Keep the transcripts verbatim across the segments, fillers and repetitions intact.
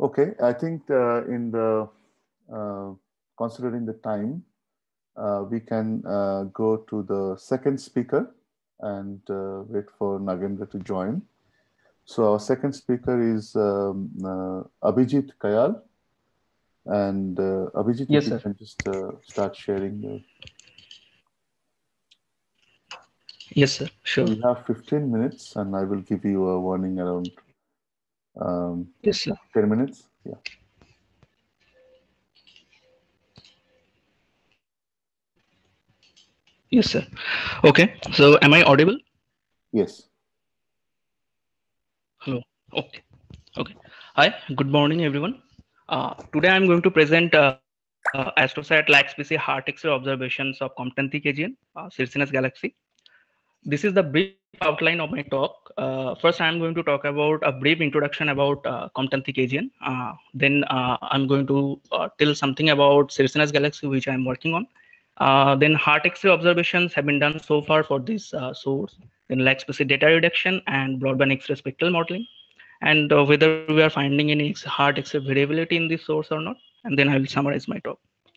Okay, I think uh, in the uh, considering the time, uh, we can uh, go to the second speaker and uh, wait for Nagendra to join. So our second speaker is um, uh, Abhijit Kayal. And uh, Abhijit, if Yes, you sir. can just uh, start sharing your. Yes, sir. So Sure. you have fifteen minutes, and I will give you a warning around um, Yes, sir. ten minutes. Yeah. Yes, sir. Okay. So, am I audible? Yes. Hello. Okay. Okay. Hi. Good morning, everyone. Uh, today, I'm going to present uh, AstroSat LAXPC Heart X-ray observations of Compton thick AGN, uh, Circinus Galaxy. This is the brief outline of my talk. Uh, first, I'm going to talk about a brief introduction about uh, Compton thick AGN. Uh, then, uh, I'm going to uh, tell something about Circinus Galaxy, which I'm working on. Uh, then heart X-ray observations have been done so far for this uh, source. Then LAXPC data reduction and broadband X-ray spectral modeling, and uh, whether we are finding any heart X-ray variability in this source or not. And then I will summarize my talk.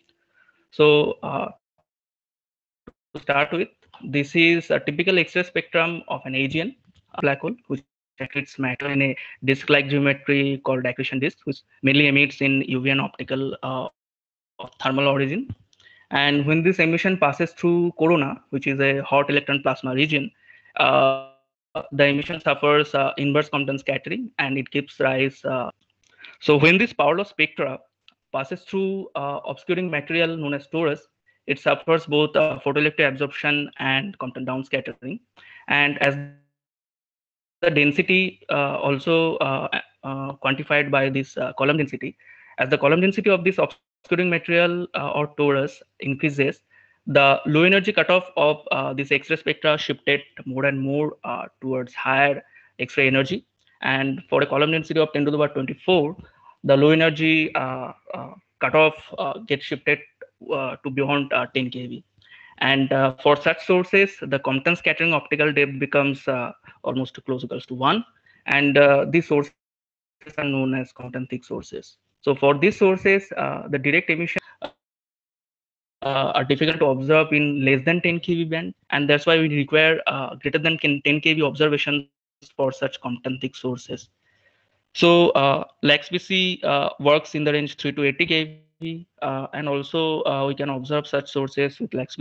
So uh, to start with, this is a typical X-ray spectrum of an AGN, a black hole, which accretes matter in a disk-like geometry called accretion disk, which mainly emits in U V and optical uh, of thermal origin. And when this emission passes through corona, which is a hot electron plasma region, uh, the emission suffers uh, inverse Compton scattering and it gives rise. Uh, so when this power law spectra passes through uh, obscuring material known as torus, it suffers both uh, photoelectric absorption and Compton down scattering. And as the density uh, also uh, uh, quantified by this uh, column density, as the column density of this obscuring material uh, or torus increases, the low energy cutoff of uh, this X-ray spectra shifted more and more uh, towards higher X-ray energy. And for a column density of ten to the power twenty-four, the low energy uh, uh, cutoff uh, gets shifted uh, to beyond uh, ten K V. And uh, for such sources, the Compton scattering optical depth becomes uh, almost close equals to one. And uh, these sources are known as Compton thick sources. So for these sources, uh, the direct emission uh, are difficult to observe in less than ten K V band. And that's why we require uh, greater than ten K V observations for such Compton thick sources. So uh, LAXPC uh, works in the range three to eighty K V, uh, and also uh, we can observe such sources with LAXPC and Turnustar as well.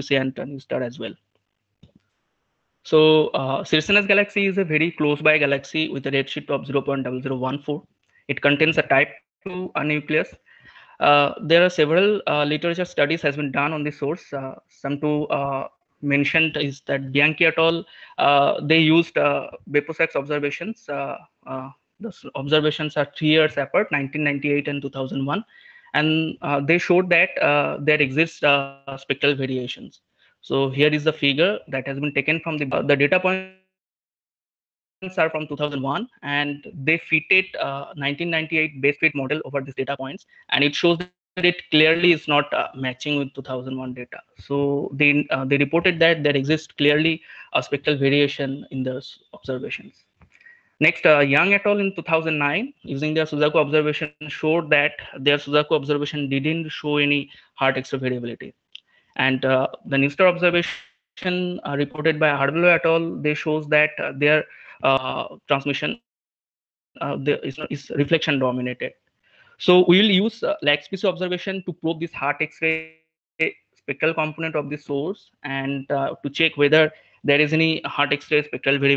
So uh, Circinus Galaxy is a very close by galaxy with a redshift of zero point zero zero one four. It contains a type two uh, nucleus. Uh, there are several uh, literature studies has been done on this source. Uh, some to uh, mentioned is that Bianchi et al. Uh, they used uh, Beposax observations. Uh, uh, the observations are three years apart, nineteen ninety-eight and two thousand one, and uh, they showed that uh, there exists uh, spectral variations. So here is the figure that has been taken from the uh, the data points are from two thousand one, and they fitted uh, nineteen ninety-eight base fit model over these data points, and it shows that it clearly is not uh, matching with two thousand one data. So they uh, they reported that there exists clearly a spectral variation in those observations. Next, uh, Young et al. In two thousand nine, using their Suzaku observation, showed that their Suzaku observation didn't show any heart X-ray variability. And uh, the Newstar observation uh, reported by Harbelo et al. They shows that uh, their uh, transmission uh, the, is, is reflection dominated. So we will use uh, LAXPC observation to probe this heart X-ray spectral component of the source and uh, to check whether there is any heart X-ray spectral variability present or not.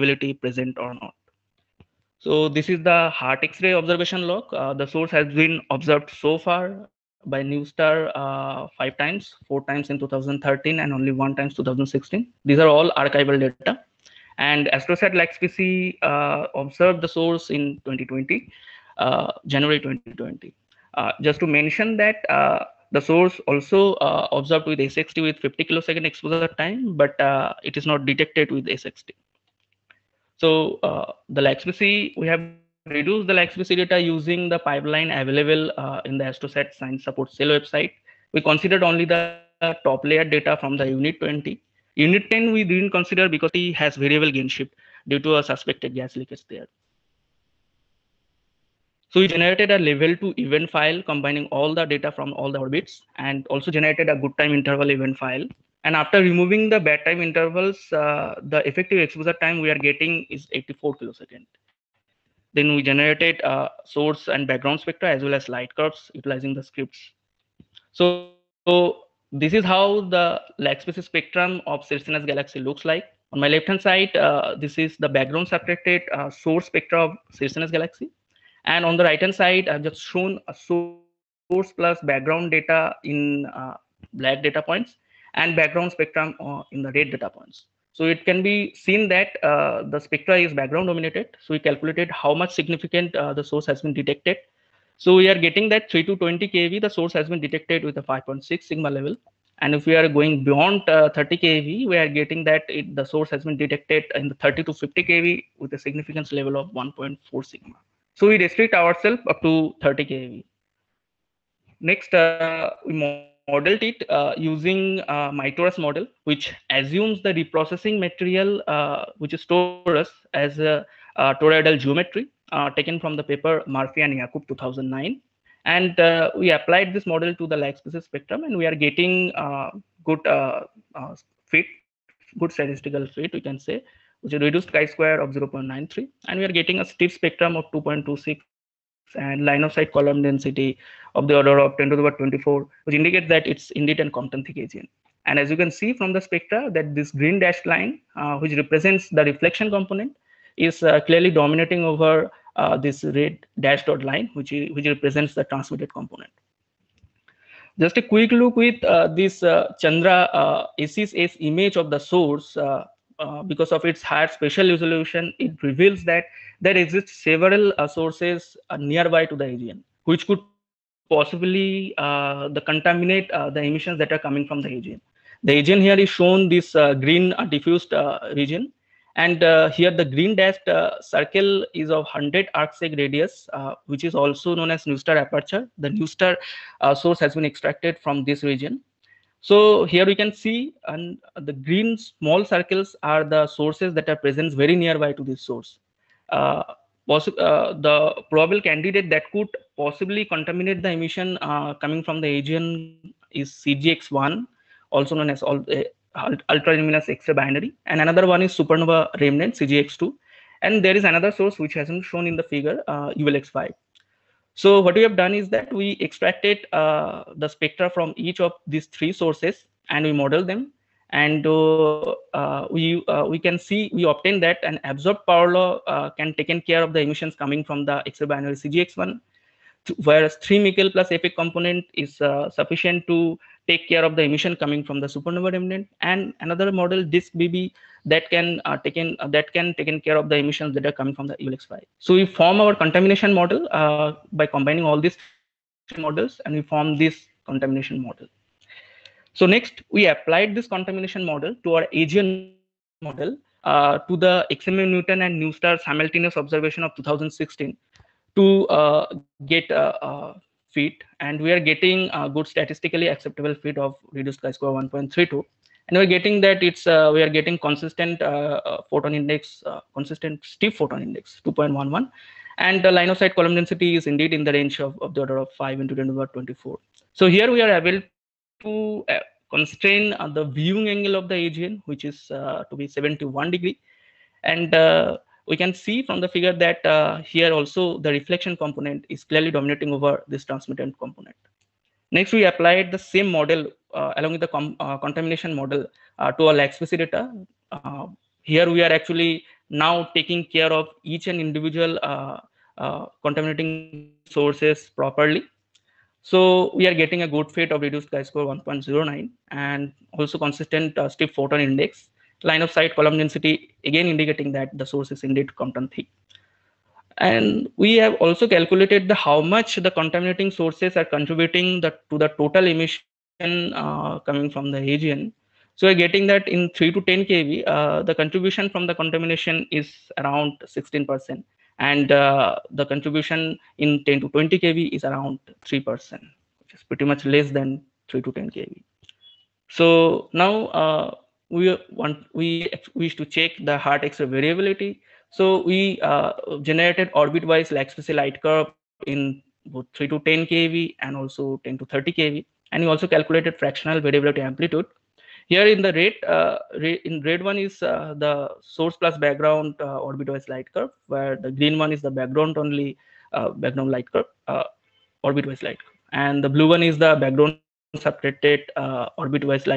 So this is the heart X-ray observation log. Uh, the source has been observed so far by Newstar uh, five times, four times in two thousand thirteen and only one times two thousand sixteen. These are all archival data. And AstroSat LAXPC uh, observed the source in twenty twenty, uh, January twenty twenty. Uh, just to mention that uh, the source also uh, observed with S X T with fifty kilosecond exposure time, but uh, it is not detected with S X T. So uh, the LAXPC, we have reduced the LAXPC data using the pipeline available uh, in the AstroSat Science Support Cell website. We considered only the top layer data from the Unit twenty. Unit ten we didn't consider because it has variable gain shift due to a suspected gas leakage there. So we generated a level two event file combining all the data from all the orbits, and also generated a good time interval event file. And after removing the bad time intervals, uh, the effective exposure time we are getting is eighty-four kilosecond. Then we generated uh, source and background spectra as well as light curves utilizing the scripts. So this is how the lag space spectrum of Circinus galaxy looks like. On my left hand side, uh, this is the background subtracted uh, source spectra of Circinus galaxy. And on the right hand side, I've just shown a source plus background data in uh, black data points and background spectrum uh, in the red data points. So it can be seen that uh, the spectra is background dominated. So we calculated how much significant uh, the source has been detected. So we are getting that three to twenty keV, the source has been detected with a five point six sigma level. And if we are going beyond uh, thirty keV, we are getting that it, the source has been detected in the thirty to fifty keV with a significance level of one point four sigma. So we restrict ourselves up to thirty keV. Next, uh, we modeled it uh, using uh, MyTorus model, which assumes the reprocessing material uh, which is torus as a, a toroidal geometry uh, taken from the paper Murphy and Yakub two thousand nine. And uh, we applied this model to the lag space spectrum, and we are getting uh, good uh, uh, fit, good statistical fit, we can say, which is reduced chi-square of zero point nine three. And we are getting a stiff spectrum of two point two six and line of sight column density of the order of ten to the power twenty-four, which indicates that it's indeed an Compton-thick region. And as you can see from the spectra, that this green dashed line, uh, which represents the reflection component, is uh, clearly dominating over uh, this red dashed dot line, which, is, which represents the transmitted component. Just a quick look with uh, this uh, Chandra uh, A C S S image of the source. Uh, uh, because of its higher spatial resolution, it reveals that there exist several uh, sources uh, nearby to the region, which could possibly uh, the contaminate uh, the emissions that are coming from the region. The region here is shown this uh, green uh, diffused uh, region, and uh, here the green dashed uh, circle is of one hundred arcsec radius, uh, which is also known as new star aperture. The new star uh, source has been extracted from this region. So here we can see, and the green small circles are the sources that are present very nearby to this source. Uh, uh, the probable candidate that could possibly contaminate the emission uh, coming from the region is C G X one, also known as all, uh, ultra luminous X-ray binary, and another one is supernova remnant C G X two, and there is another source which hasn't shown in the figure, uh, U L X five. So what we have done is that we extracted uh, the spectra from each of these three sources and we modeled them, and uh, uh, we uh, we can see we obtained that an absorbed power law uh, can taken care of the emissions coming from the X-ray binary C G X one, whereas three Mickel plus epic component is uh, sufficient to take care of the emission coming from the supernova remnant, and another model disk B B that can uh, taken uh, that can taken care of the emissions that are coming from the U L X five. So we form our contamination model uh, by combining all these models, and we form this contamination model. So next we applied this contamination model to our Aegean model uh, to the X M M Newton and New Star simultaneous observation of two thousand sixteen to uh, get a uh, uh, fit, and we are getting a good statistically acceptable fit of reduced chi-square one point three two, and we're getting that it's uh, we are getting consistent uh, uh, photon index, uh, consistent stiff photon index two point one one, and the line of sight column density is indeed in the range of, of the order of five into ten to the power twenty-four. So here we are able to uh, constrain uh, the viewing angle of the Aegean, which is uh, to be seventy-one degree, and uh, we can see from the figure that uh, here also the reflection component is clearly dominating over this transmitted component. Next, we applied the same model uh, along with the com uh, contamination model uh, to our lag space data. Uh, here we are actually now taking care of each and individual uh, uh, contaminating sources properly. So we are getting a good fit of reduced chi-square one point zero nine and also consistent uh, stiff photon index. Line of sight column density again indicating that the source is indeed Compton thick. And we have also calculated the how much the contaminating sources are contributing the, to the total emission uh, coming from the Aegean. So we're getting that in three to ten keV, uh, the contribution from the contamination is around sixteen percent. And uh, the contribution in ten to twenty keV is around three percent, which is pretty much less than three to ten keV. So now uh, we want we wish to check the hard X-ray variability. So we uh, generated orbit-wise lag space light curve in both three to ten keV and also ten to thirty keV. And we also calculated fractional variability amplitude. Here in the red, uh, in red one is uh, the source plus background uh, orbit-wise light curve, where the green one is the background only uh, background light curve, uh, orbit-wise light curve, and the blue one is the background separated uh, orbit-wise light curve.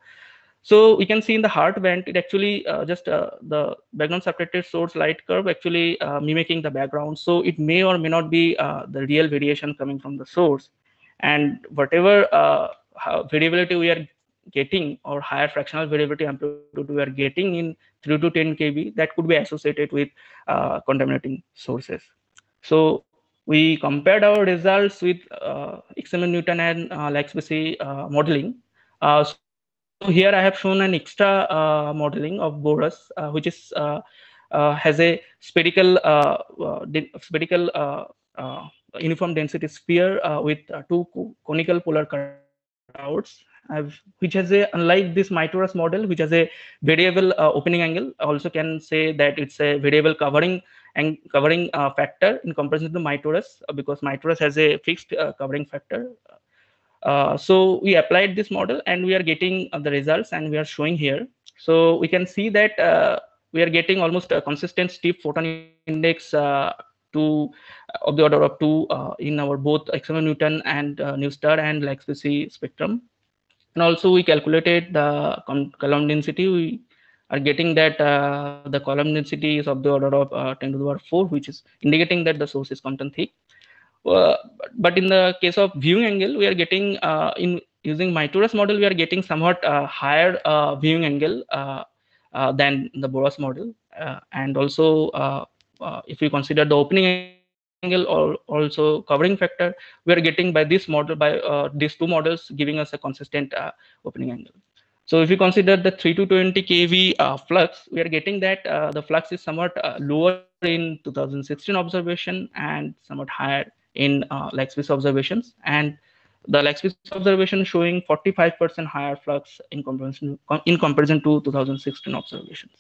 So we can see in the heart band, it actually uh, just uh, the background separated source light curve actually uh, mimicking the background. So it may or may not be uh, the real variation coming from the source, and whatever uh, variability we are getting or higher fractional variability amplitude we are getting in three to ten keV, that could be associated with uh, contaminating sources. So we compared our results with uh, X M M Newton and uh, LAC-S P C uh, modeling. Uh, so here I have shown an extra uh, modeling of Boras, uh, which is uh, uh, has a spherical uh, uh, spherical uh, uh, uniform density sphere uh, with uh, two co conical polar cutouts, have, which has a, unlike this Mytorus model, which has a variable uh, opening angle, also can say that it's a variable covering and covering uh, factor in comparison to Mytorus, uh, because Mytorus has a fixed uh, covering factor. Uh, so we applied this model and we are getting uh, the results, and we are showing here. So we can see that uh, we are getting almost a consistent steep photon index uh, to of the order of two uh, in our both X M M Newton and uh, NuSTAR and LAC-S P C spectrum. And also we calculated the column density. We are getting that uh, the column density is of the order of uh, ten to the power four, which is indicating that the source is content thick. Uh, but in the case of viewing angle, we are getting uh, in using Mytorus model, we are getting somewhat uh, higher uh, viewing angle uh, uh, than the Boras model. Uh, and also, uh, uh, if we consider the opening angle or also covering factor, we are getting by this model, by uh, these two models, giving us a consistent uh, opening angle. So if you consider the three to twenty keV uh, flux, we are getting that uh, the flux is somewhat uh, lower in two thousand sixteen observation and somewhat higher in uh, LAC-S P C observations, and the LAC-S P C observation showing forty-five percent higher flux in comparison in comparison to two thousand sixteen observations.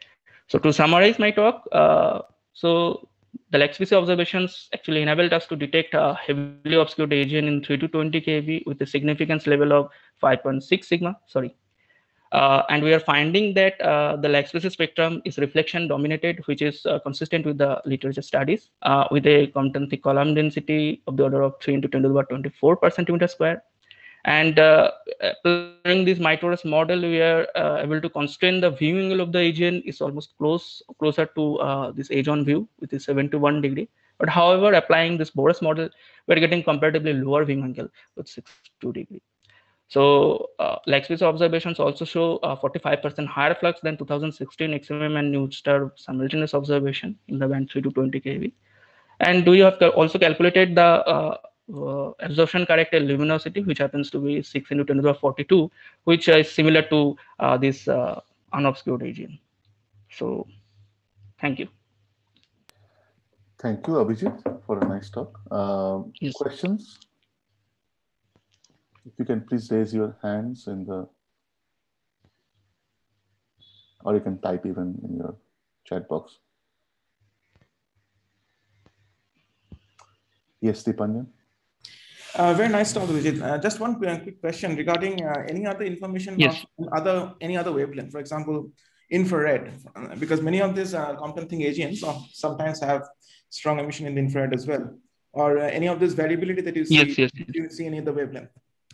So to summarize my talk, uh, so the LAC-S P C observations actually enabled us to detect a heavily obscured region in three to twenty keV with a significance level of five point six sigma. Sorry. Uh, and we are finding that uh, the LAC-S P C spectrum is reflection dominated, which is uh, consistent with the literature studies, uh, with a content thick column density of the order of three into ten to the power twenty-four per centimeter square. And uh, applying this Mytorus model, we are uh, able to constrain the viewing angle of the agent is almost close closer to uh, this edge-on view, which is seventy-one degree. But however, applying this Boras model, we are getting comparatively lower viewing angle with sixty-two degree. So uh, LAC-S P C observations also show forty-five percent uh, higher flux than two thousand sixteen X M M and NuSTAR simultaneous observation in the band three to twenty keV. And we have also calculated the uh, uh, absorption corrected luminosity, which happens to be six into ten to the power forty-two, which is similar to uh, this uh, unobscured region. So thank you. Thank you, Abhijit, for a nice talk. Uh, yes. Questions? If you can please raise your hands in the, or you can type even in your chat box. Yes, Deepanjan. Uh, very nice talk, Vijit. Uh, just one quick question regarding uh, any other information yes. on other any other wavelength, for example, infrared, because many of these uh, content-thick agents sometimes have strong emission in the infrared as well, or uh, any of this variability that you see. Yes, yes, yes. Do you see any other wavelength?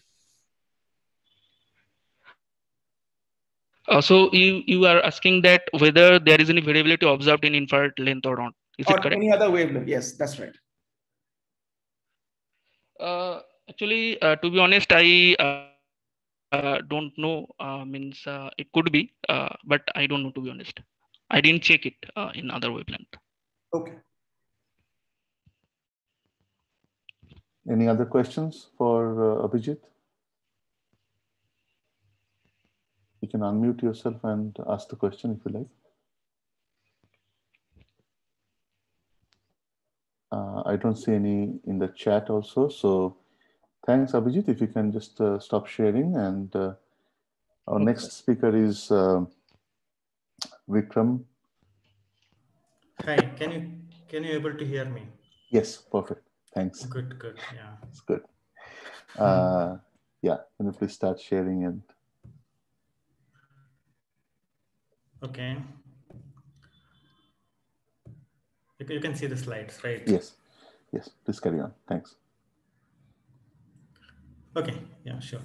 Uh, so you you are asking that whether there is any variability observed in infrared length or not? Is or it correct? Any other wavelength? Yes, that's right. Uh, actually, uh, to be honest, I uh, don't know. Uh, means uh, it could be, uh, but I don't know, to be honest. I didn't check it uh, in other wavelength. Okay. Any other questions for uh, Abhijit? You can unmute yourself and ask the question if you like. Uh, I don't see any in the chat also. So thanks, Abhijit. If you can just uh, stop sharing. And uh, our okay. next speaker is uh, Vikram. Hi, can you can you able to hear me? Yes, perfect. Thanks. Good, good. Yeah. It's good. Uh, yeah, can you please start sharing and Okay. You can, you can see the slides, right? yes, yes, please carry on. Thanks. Okay, yeah, sure.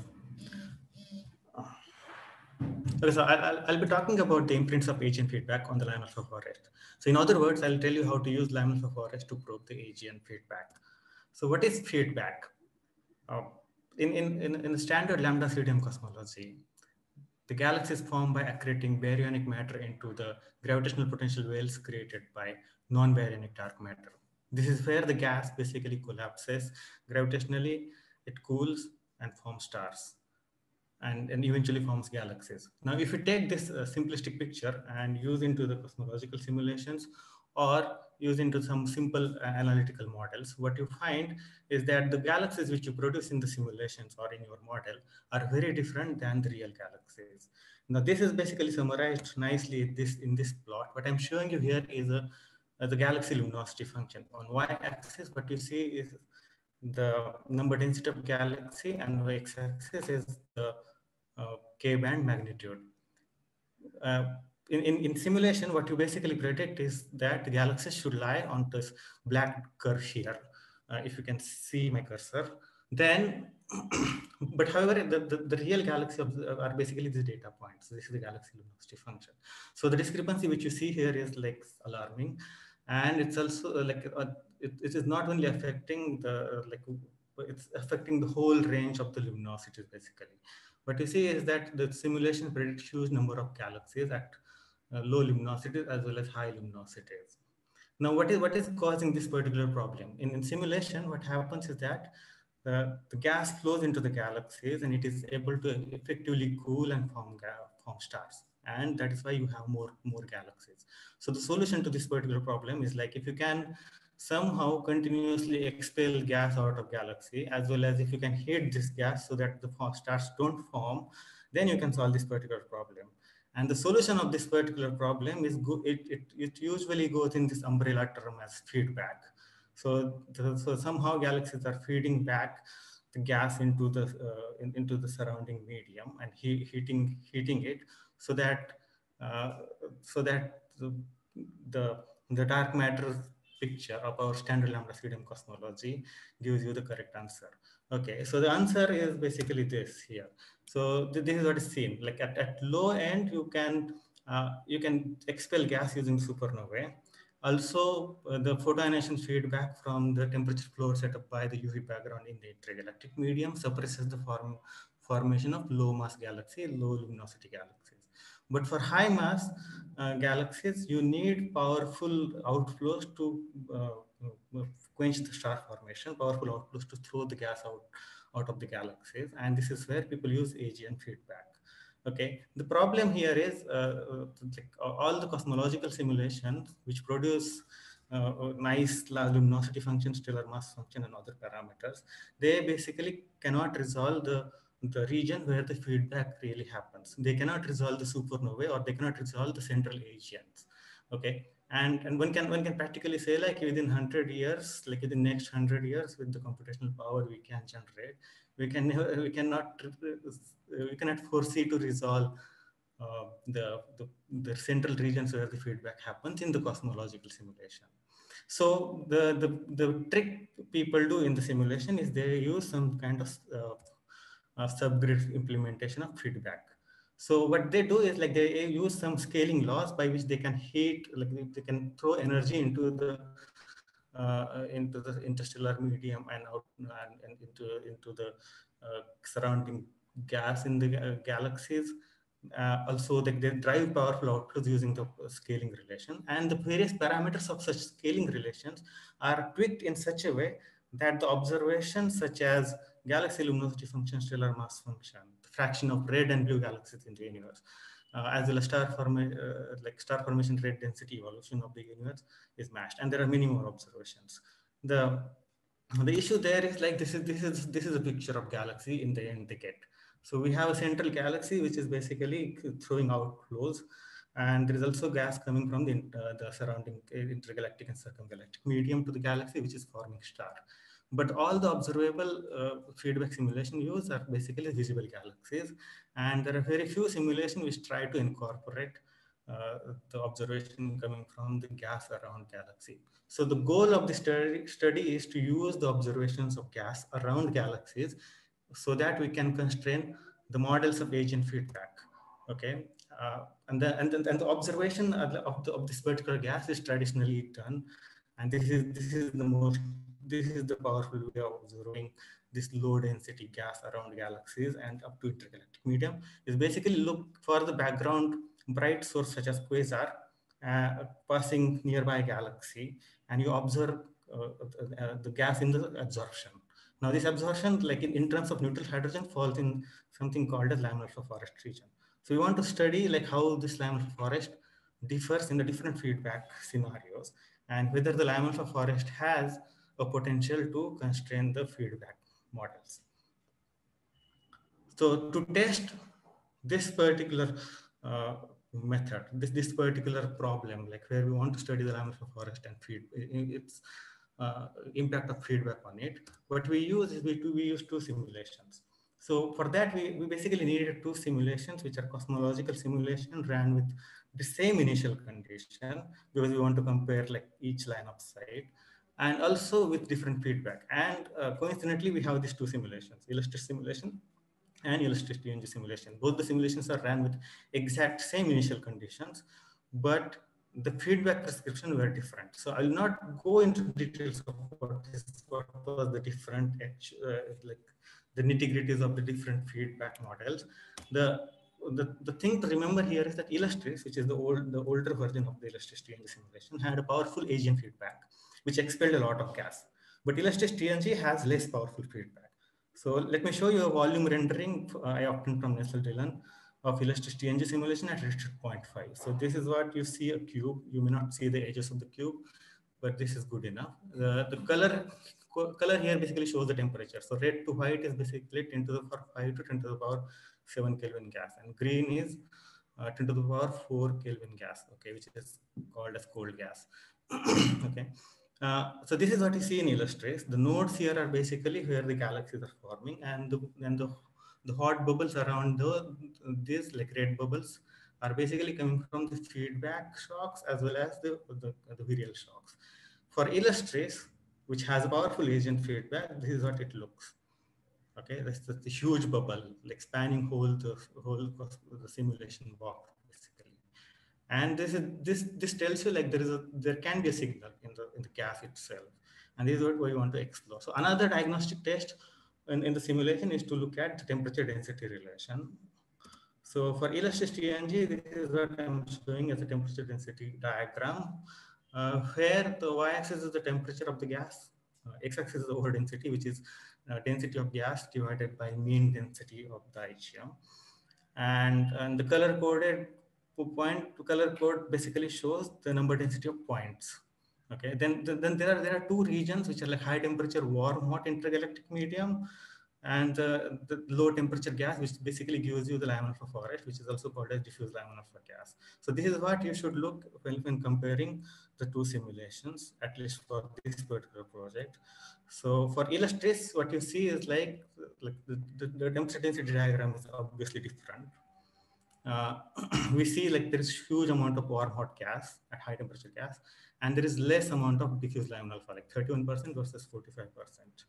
Okay, so I'll, I'll be talking about the imprints of agent feedback on the Llama alpha forest. So in other words, I'll tell you how to use Llama alpha forest to probe the agent feedback. So what is feedback? Uh, in, in, in, in the standard lambda C D M cosmology, the galaxy is formed by accreting baryonic matter into the gravitational potential wells created by non-baryonic dark matter. This is where the gas basically collapses gravitationally, it cools and forms stars. And, and eventually forms galaxies. Now, if you take this uh, simplistic picture and use into the cosmological simulations or use into some simple uh, analytical models, what you find is that the galaxies which you produce in the simulations or in your model are very different than the real galaxies. Now, this is basically summarized nicely in this, in this plot. What I'm showing you here is a, uh, the galaxy luminosity function. On y-axis, what you see is the number density of galaxy, and the x-axis is the uh, K-band magnitude. Uh, in, in, in simulation, what you basically predict is that the galaxies should lie on this black curve here. Uh, if you can see my cursor, then, but however, the, the, the real galaxy are basically these data points. This is the galaxy luminosity function. So the discrepancy which you see here is like alarming. And it's also uh, like, uh, it, it is not only affecting the, uh, like, it's affecting the whole range of the luminosities basically. What you see is that the simulation predicts huge number of galaxies at uh, low luminosities as well as high luminosities. Now, what is what is causing this particular problem? In, in simulation, what happens is that uh, the gas flows into the galaxies and it is able to effectively cool and form, form stars. And that is why you have more, more galaxies. So the solution to this particular problem is like if you can somehow continuously expel gas out of galaxy, as well as if you can heat this gas so that the stars don't form, then you can solve this particular problem. And the solution of this particular problem is go, it, it, it usually goes in this umbrella term as feedback. So, the, so somehow galaxies are feeding back the gas into the uh, in, into the surrounding medium and he, heating heating it so that uh, so that the, the the dark matter picture of our standard lambda C D M cosmology gives you the correct answer. Okay, so the answer is basically this here. So th this is what is seen. Like at, at low end, you can uh, you can expel gas using supernovae. Also, uh, the photoionization feedback from the temperature flow set up by the U V background in the intergalactic medium suppresses the form, formation of low mass galaxy, low luminosity galaxies. But for high mass uh, galaxies, you need powerful outflows to uh, quench the star formation, powerful outflows to throw the gas out, out of the galaxies. And this is where people use A G N feedback. Okay, the problem here is uh, like all the cosmological simulations which produce uh, nice luminosity function, stellar mass function, and other parameters, they basically cannot resolve the, the region where the feedback really happens. They cannot resolve the supernovae or they cannot resolve the central A G Ns. Okay, and, and one can one can practically say like within one hundred years, like within the next one hundred years with the computational power we can generate, we can we cannot we cannot foresee to resolve uh, the, the the central regions where the feedback happens in the cosmological simulation. So the the the trick people do in the simulation is they use some kind of uh, uh, subgrid implementation of feedback. So what they do is like they use some scaling laws by which they can heat, like they can throw energy into the uh, into the interstellar medium and out and, and into into the uh, surrounding gas in the uh, galaxies. Uh, also, they, they drive powerful outflows using the scaling relation, and the various parameters of such scaling relations are tweaked in such a way that the observations such as galaxy luminosity function, stellar mass function, the fraction of red and blue galaxies in the universe, uh, as well as star formation, uh, like star formation rate density evolution of the universe is matched, and there are many more observations. The the issue there is like this is this is this is a picture of galaxy in the end decade. So we have a central galaxy which is basically throwing out flows, and there is also gas coming from the, uh, the surrounding intergalactic and circumgalactic medium to the galaxy, which is forming star. But all the observable uh, feedback simulation use are basically visible galaxies. And there are very few simulations which try to incorporate uh, the observation coming from the gas around galaxy. So the goal of the study, study is to use the observations of gas around galaxies so that we can constrain the models of agent feedback. Okay, uh, and, the, and, the, and the observation of, the, of, the, of this particular gas is traditionally done, and this is this is the most this is the powerful way of observing this low density gas around galaxies and up to intergalactic medium. Is basically look for the background bright source such as quasar uh, passing nearby galaxy, and you observe uh, uh, the gas in the absorption. Now this absorption, like in, in terms of neutral hydrogen, falls in something called as laminar flow forest region. So we want to study like how this laminar forest differs in the different feedback scenarios, and whether the laminar flow forest has a potential to constrain the feedback models. So to test this particular uh, method, this, this particular problem, like where we want to study the laminar flow forest and feed its uh, impact of feedback on it, what we use is we, we use two simulations. So for that, we, we basically needed two simulations, which are cosmological simulation ran with the same initial condition, because we want to compare like each line of sight, and also with different feedback. And uh, coincidentally, we have these two simulations, illustrative simulation and illustrative T N G simulation. Both the simulations are ran with exact same initial conditions, but the feedback prescription were different. So I'll not go into details of what, is, what was the different, uh, like the nitty-gritties of the different feedback models. The, the, the thing to remember here is that Illustris, which is the old the older version of the Illustris T N G simulation, had a powerful agent feedback, which expelled a lot of gas. But Illustris T N G has less powerful feedback. So let me show you a volume rendering uh, I obtained from Nestle Dillon of Illustris T N G simulation at redshift zero point five. So this is what you see, a cube. You may not see the edges of the cube, but this is good enough. The, the color color here basically shows the temperature. So red to white is basically ten to the power five to ten to the power seven Kelvin gas, and green is uh, ten to the power four Kelvin gas, okay, which is called as cold gas. Okay. Uh, so this is what you see in Illustris. The nodes here are basically where the galaxies are forming, and the and the, the hot bubbles around the these like red bubbles are basically coming from the feedback shocks as well as the the, the virial shocks. For Illustris, which has a powerful agent feedback, this is what it looks. Okay, that's the, the huge bubble, like spanning whole the whole the simulation box basically. And this is this this tells you like there is a there can be a signal in the in the gas itself, and this is what we want to explore. So another diagnostic test in, in the simulation is to look at the temperature density relation. So for Illustris T N G, this is what I'm showing as a temperature density diagram, uh, where the y-axis is the temperature of the gas, uh, x-axis is the over density, which is uh, density of gas divided by mean density of the I G M, and and the color coded point to color code basically shows the number density of points. Okay, then then there are there are two regions which are like high temperature warm hot intergalactic medium, and uh, the low temperature gas, which basically gives you the laminar flow forest, which is also called as diffuse laminar flow gas. So this is what you should look when, when comparing the two simulations, at least for this particular project. So for Illustris, what you see is like, like the, the, the temperature density diagram is obviously different. Uh, we see like there is huge amount of warm hot gas at high temperature gas, and there is less amount of diffuse laminar flow, like thirty-one percent versus forty-five percent.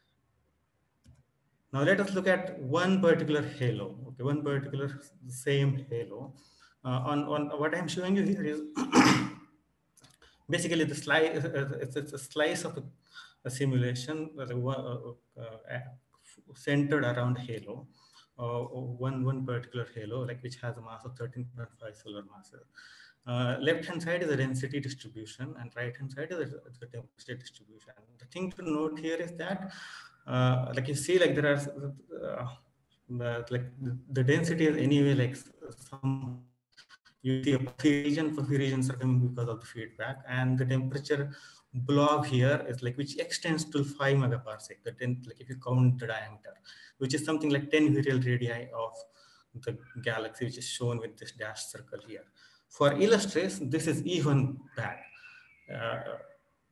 Now let us look at one particular halo, okay, one particular same halo. Uh, on, on what I'm showing you here is basically the slice, it's, it's a slice of a, a simulation uh, uh, uh, centered around halo. Uh, one one particular halo, like which has a mass of thirteen point five solar masses. Uh, left hand side is the density distribution, and right hand side is the, the temperature distribution. The thing to note here is that, uh, like you see, like there are uh, the, like the, the density is anyway like some. You see a region for regions are coming because of the feedback, and the temperature blob here is like which extends to five megaparsec. The ten, like if you count the diameter, which is something like ten virial radii of the galaxy, which is shown with this dashed circle here. For Illustris, this is even bad. Uh,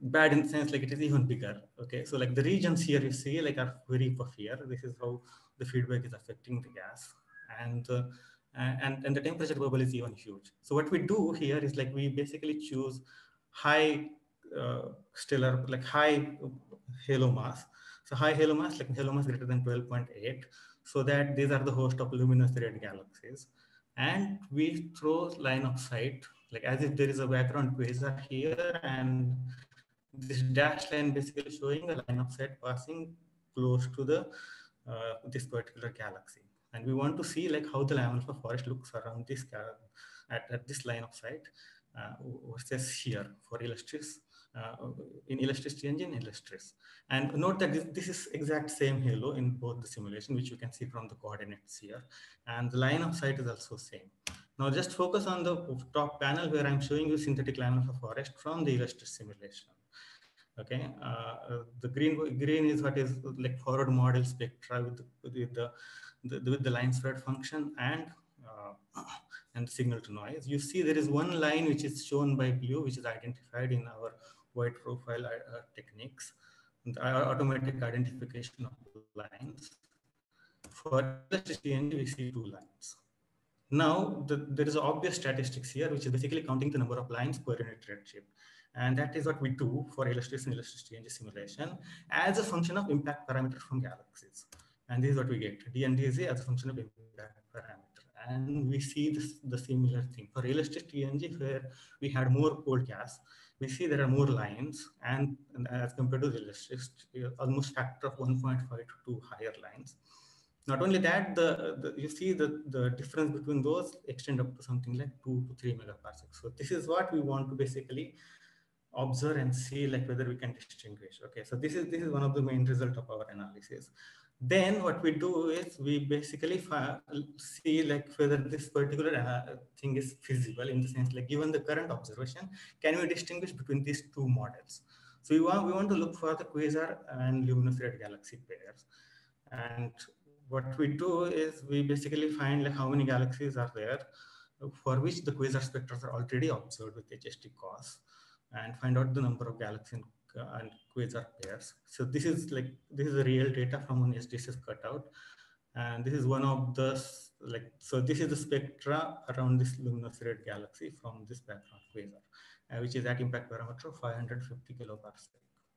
bad in the sense like it is even bigger. Okay, so like the regions here you see like are very puffier. This is how the feedback is affecting the gas, and uh, and and the temperature bubble is even huge. So what we do here is like we basically choose high uh, stellar, like high halo mass. So high halo mass, like halo mass greater than twelve point eight, so that these are the host of luminous red galaxies, and we throw line of sight like as if there is a background quasar here, and this dashed line basically showing a line of sight passing close to the uh, this particular galaxy. And we want to see like how the Lam alpha forest looks around this at, at this line of sight uh, versus here for Illustris, uh, in Illustris T N G and Illustris. And note that this, this is exact same halo in both the simulation, which you can see from the coordinates here. And the line of sight is also same. Now just focus on the top panel where I'm showing you synthetic Lam alpha forest from the Illustris simulation. Okay, uh, the green green is what is like forward model spectra with the, with the, the with the line spread function and uh, and signal to noise. You see there is one line which is shown by blue, which is identified in our white profile uh, techniques, the automatic identification of lines. For T N G, we see two lines. Now the, there is obvious statistics here, which is basically counting the number of lines per unit redshift. And that is what we do for Illustris and Illustris T N G simulation as a function of impact parameter from galaxies. And this is what we get, D N D Z as a function of impact parameter. And we see this, the similar thing. For Illustris T N G, where we had more cold gas, we see there are more lines, and, and as compared to the Illustris, almost factor of one point five to two higher lines. Not only that, the, the you see the, the difference between those extend up to something like two to three megaparsecs. So this is what we want to basically observe and see like whether we can distinguish. Okay, so this is this is one of the main result of our analysis. Then what we do is we basically see like whether this particular uh, thing is feasible in the sense like given the current observation, can we distinguish between these two models? So we want we want to look for the quasar and luminous red galaxy pairs. And what we do is we basically find like how many galaxies are there for which the quasar spectra are already observed with H S T cos, and find out the number of galaxy and, uh, and quasar pairs. So this is like, this is the real data from one S D S S cutout. And this is one of the, like, so this is the spectra around this luminous red galaxy from this background quasar, uh, which is at impact parameter of five hundred fifty kiloparsec.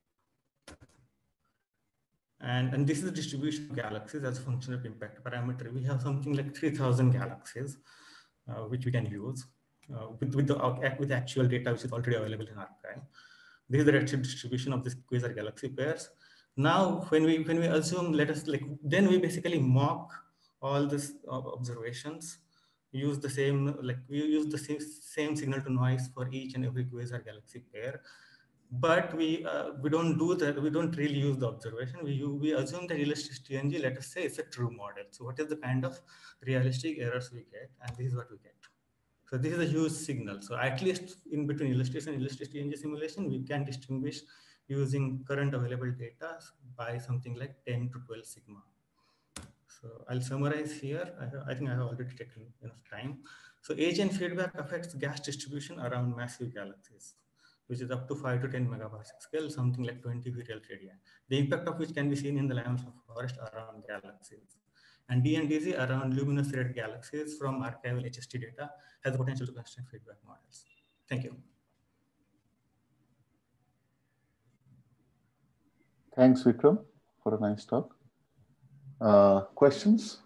And, and this is the distribution of galaxies as a function of impact parameter. We have something like three thousand galaxies, uh, which we can use. Uh, with, with, the, uh, with actual data which is already available in arXiv. This is the redshift distribution of this quasar galaxy pairs. Now, when we when we assume, let us like, then we basically mock all these uh, observations, use the same, like we use the same, same signal to noise for each and every quasar galaxy pair. But we uh, we don't do that. We don't really use the observation. We we assume that Illustris T N G, let us say, it's a true model. So what is the kind of realistic errors we get? And this is what we get. So this is a huge signal. So at least in between Illustris and Illustris T N G simulation, we can distinguish using current available data by something like ten to twelve sigma. So I'll summarize here. I, I think I have already taken enough time. So agent feedback affects gas distribution around massive galaxies, which is up to five to ten megaparsec scale, something like twenty virial radii. The impact of which can be seen in the Lam alpha forest around galaxies. And D N D Z around luminous red galaxies from archival H S T data has the potential to construct feedback models. Thank you. Thanks, Vikram, for a nice talk. Uh, questions?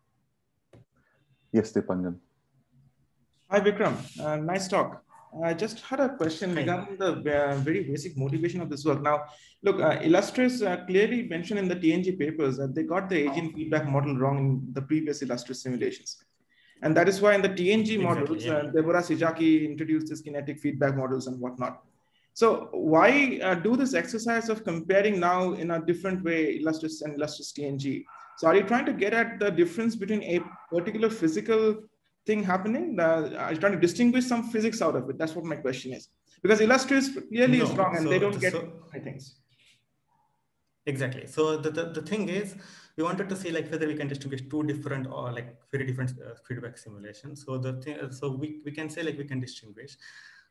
Yes, Deepanjan. Hi, Vikram. Uh, nice talk. I just had a question regarding the uh, very basic motivation of this work. Now, look, uh, Illustris uh, clearly mentioned in the T N G papers that they got the agent feedback model wrong in the previous Illustris simulations. And that is why in the T N G exactly, models, yeah. uh, Deborah Sijaki introduced this kinetic feedback models and whatnot. So why uh, do this exercise of comparing now in a different way, Illustris and Illustris T N G? So are you trying to get at the difference between a particular physical thing happening? Uh, are you trying to distinguish some physics out of it? That's what my question is. Because Illustris clearly no, is wrong and so, they don't get so, things. Exactly. So the, the, the thing is, we wanted to see like whether we can distinguish two different or like very different uh, feedback simulations. So the thing, so we, we can say like we can distinguish.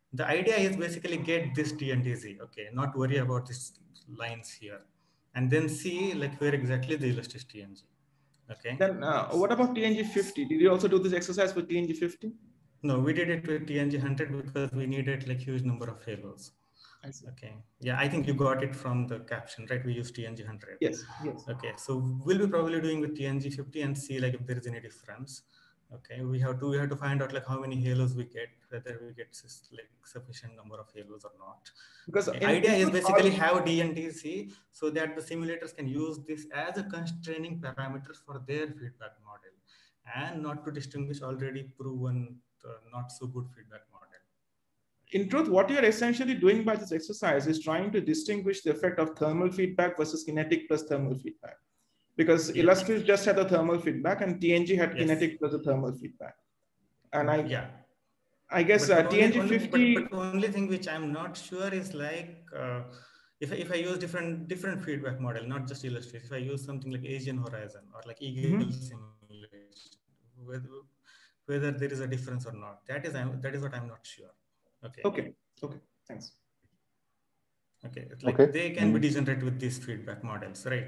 The idea is basically get this D and D Z, okay, not worry about these lines here, and then see like where exactly the illustris T N G. Okay. Then uh, what about T N G fifty? Did you also do this exercise for T N G fifty? No, we did it with T N G one hundred because we needed like huge number of halos. I see. Okay. Yeah, I think you got it from the caption, right? We use T N G one hundred. Yes. Yes. Okay. So we'll be probably doing with T N G fifty and see like if there is any difference. Okay. We have to we have to find out like how many halos we get, whether we get like sufficient number of halos or not. Because the idea is basically have D and D Z so that the simulators can use this as a constraining parameters for their feedback model and not to distinguish already proven uh, not so good feedback model. In truth, what you're essentially doing by this exercise is trying to distinguish the effect of thermal feedback versus kinetic plus thermal feedback. Because yeah. Illustris just had the thermal feedback and T N G had yes. kinetic plus the thermal feedback. And I, yeah. I guess but, uh, but T N G only, fifty. But, but the only thing which I'm not sure is like, uh, if, if I use different different feedback model, not just Illustris, if I use something like Asian Horizon or like Eagle mm-hmm. simulation, whether, whether there is a difference or not, that is, I'm, that is what I'm not sure. Okay. Okay. Okay. Thanks. Okay. It's like okay. they can mm-hmm. be degenerate with these feedback models, right?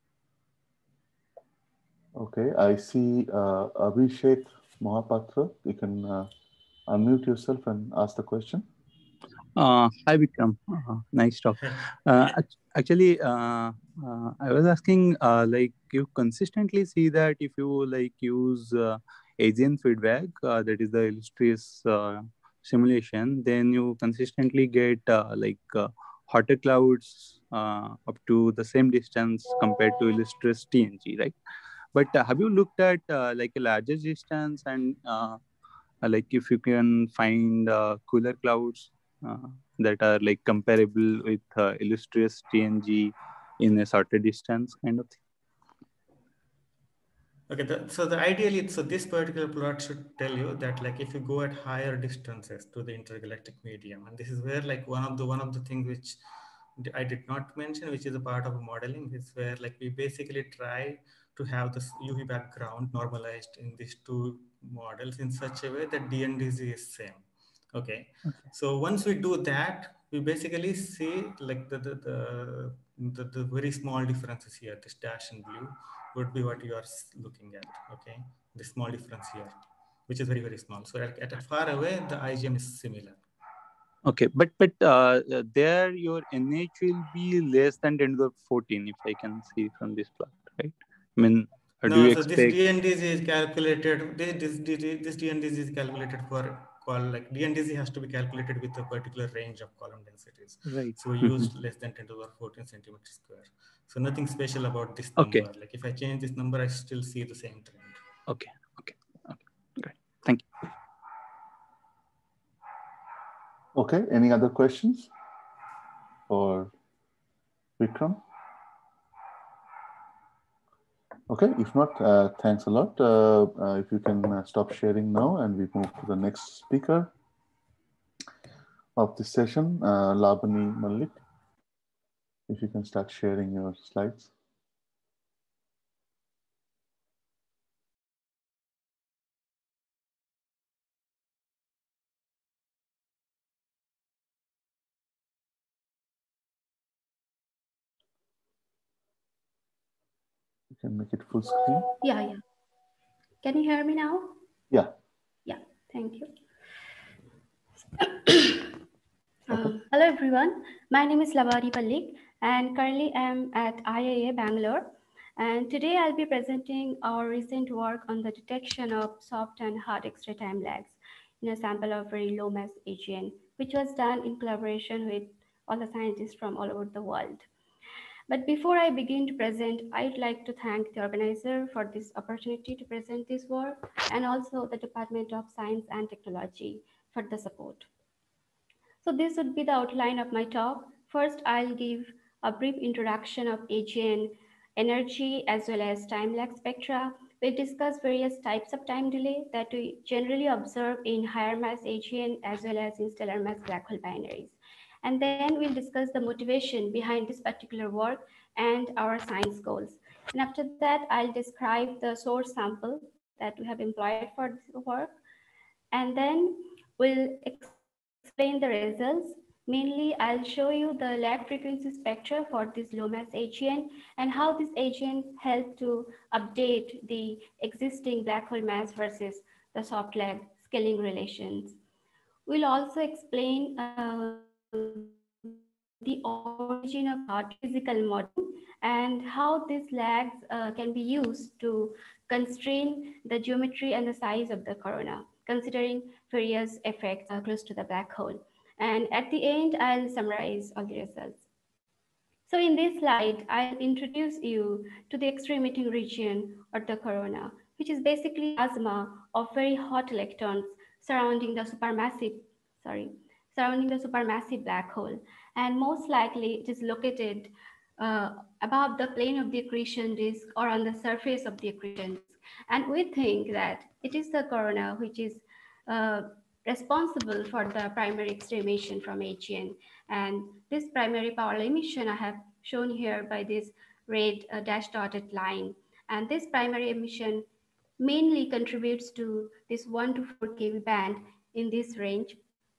Okay. I see uh, Abhishek Mohapatra. You can uh, unmute yourself and ask the question. Uh, hi, Vikram. Uh, nice talk. Uh, actually, uh, uh, I was asking, uh, like, you consistently see that if you like use uh, Asian feedback, uh, that is the Illustris uh, simulation, then you consistently get uh, like uh, hotter clouds uh, up to the same distance compared to Illustris T N G, right? But uh, have you looked at uh, like a larger distance and uh, like if you can find uh, cooler clouds uh, that are like comparable with uh, Illustris T N G in a shorter distance kind of thing? Okay, the, so the ideally, so this particular plot should tell you that like if you go at higher distances to the intergalactic medium, and this is where like one of the one of the things which I did not mention, which is a part of modeling, is where like we basically try to have this U V background normalized in these two models in such a way that D and D Z is same. Okay. okay. So once we do that, we basically see like the the, the the the very small differences here. This dash in blue would be what you are looking at. Okay, the small difference here, which is very very small. So at, at far away, the I G M is similar. Okay, but but uh, there your N H will be less than ten to the fourteen, if I can see from this plot, right? I mean, no, do you so expect... this D N D Z is calculated. This this this D N D Z is calculated for call like D N D Z has to be calculated with a particular range of column densities. Right. So we used less than ten to the fourteen centimeters square. So nothing special about this number. Okay. Like if I change this number, I still see the same trend. Okay. Okay. Okay. Great. Thank you. Okay. Any other questions for Vikram? Okay. If not, uh, thanks a lot. Uh, uh, if you can uh, stop sharing now and we move to the next speaker of this session, uh, Labani Malik. If you can start sharing your slides. You can make it full screen. Yeah, yeah. Can you hear me now? Yeah. Yeah, thank you. um, hello, everyone. My name is Labani Malik, and currently I'm at I I A Bangalore. And today I'll be presenting our recent work on the detection of soft and hard X-ray time lags in a sample of very low mass A G N, which was done in collaboration with all the scientists from all over the world. But before I begin to present, I'd like to thank the organizer for this opportunity to present this work, and also the Department of Science and Technology for the support. So this would be the outline of my talk. First, I'll give a brief introduction of A G N energy as well as time lag spectra. We'll discuss various types of time delay that we generally observe in higher mass A G N as well as in stellar mass black hole binaries. And then we'll discuss the motivation behind this particular work and our science goals. And after that, I'll describe the source sample that we have employed for this work. And then we'll explain explain the results. Mainly, I'll show you the lag frequency spectra for this low mass A G N and how this A G N help to update the existing black hole mass versus the soft lag scaling relations. We'll also explain uh, the origin of hard physical modeling and how these lags uh, can be used to constrain the geometry and the size of the corona, considering various effects uh, close to the black hole. And at the end, I'll summarize all the results. So in this slide, I'll introduce you to the X-ray emitting region or the corona, which is basically plasma of very hot electrons surrounding the supermassive, sorry, surrounding the supermassive black hole. And most likely it is located uh, above the plane of the accretion disk or on the surface of the accretion disk. And we think that it is the corona which is uh, responsible for the primary X-ray emission from A G N. And this primary power emission I have shown here by this red uh, dash dotted line. And this primary emission mainly contributes to this one to four K V band in this range.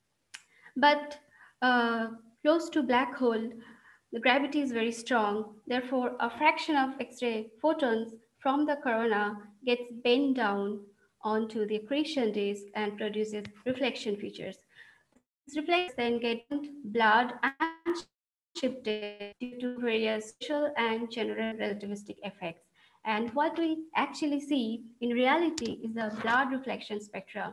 But uh, close to black hole, the gravity is very strong. Therefore, a fraction of X-ray photons from the corona gets bent down onto the accretion disk and produces reflection features. These reflectors then get blurred and shifted due to various special and general relativistic effects. And what we actually see in reality is a blurred reflection spectra.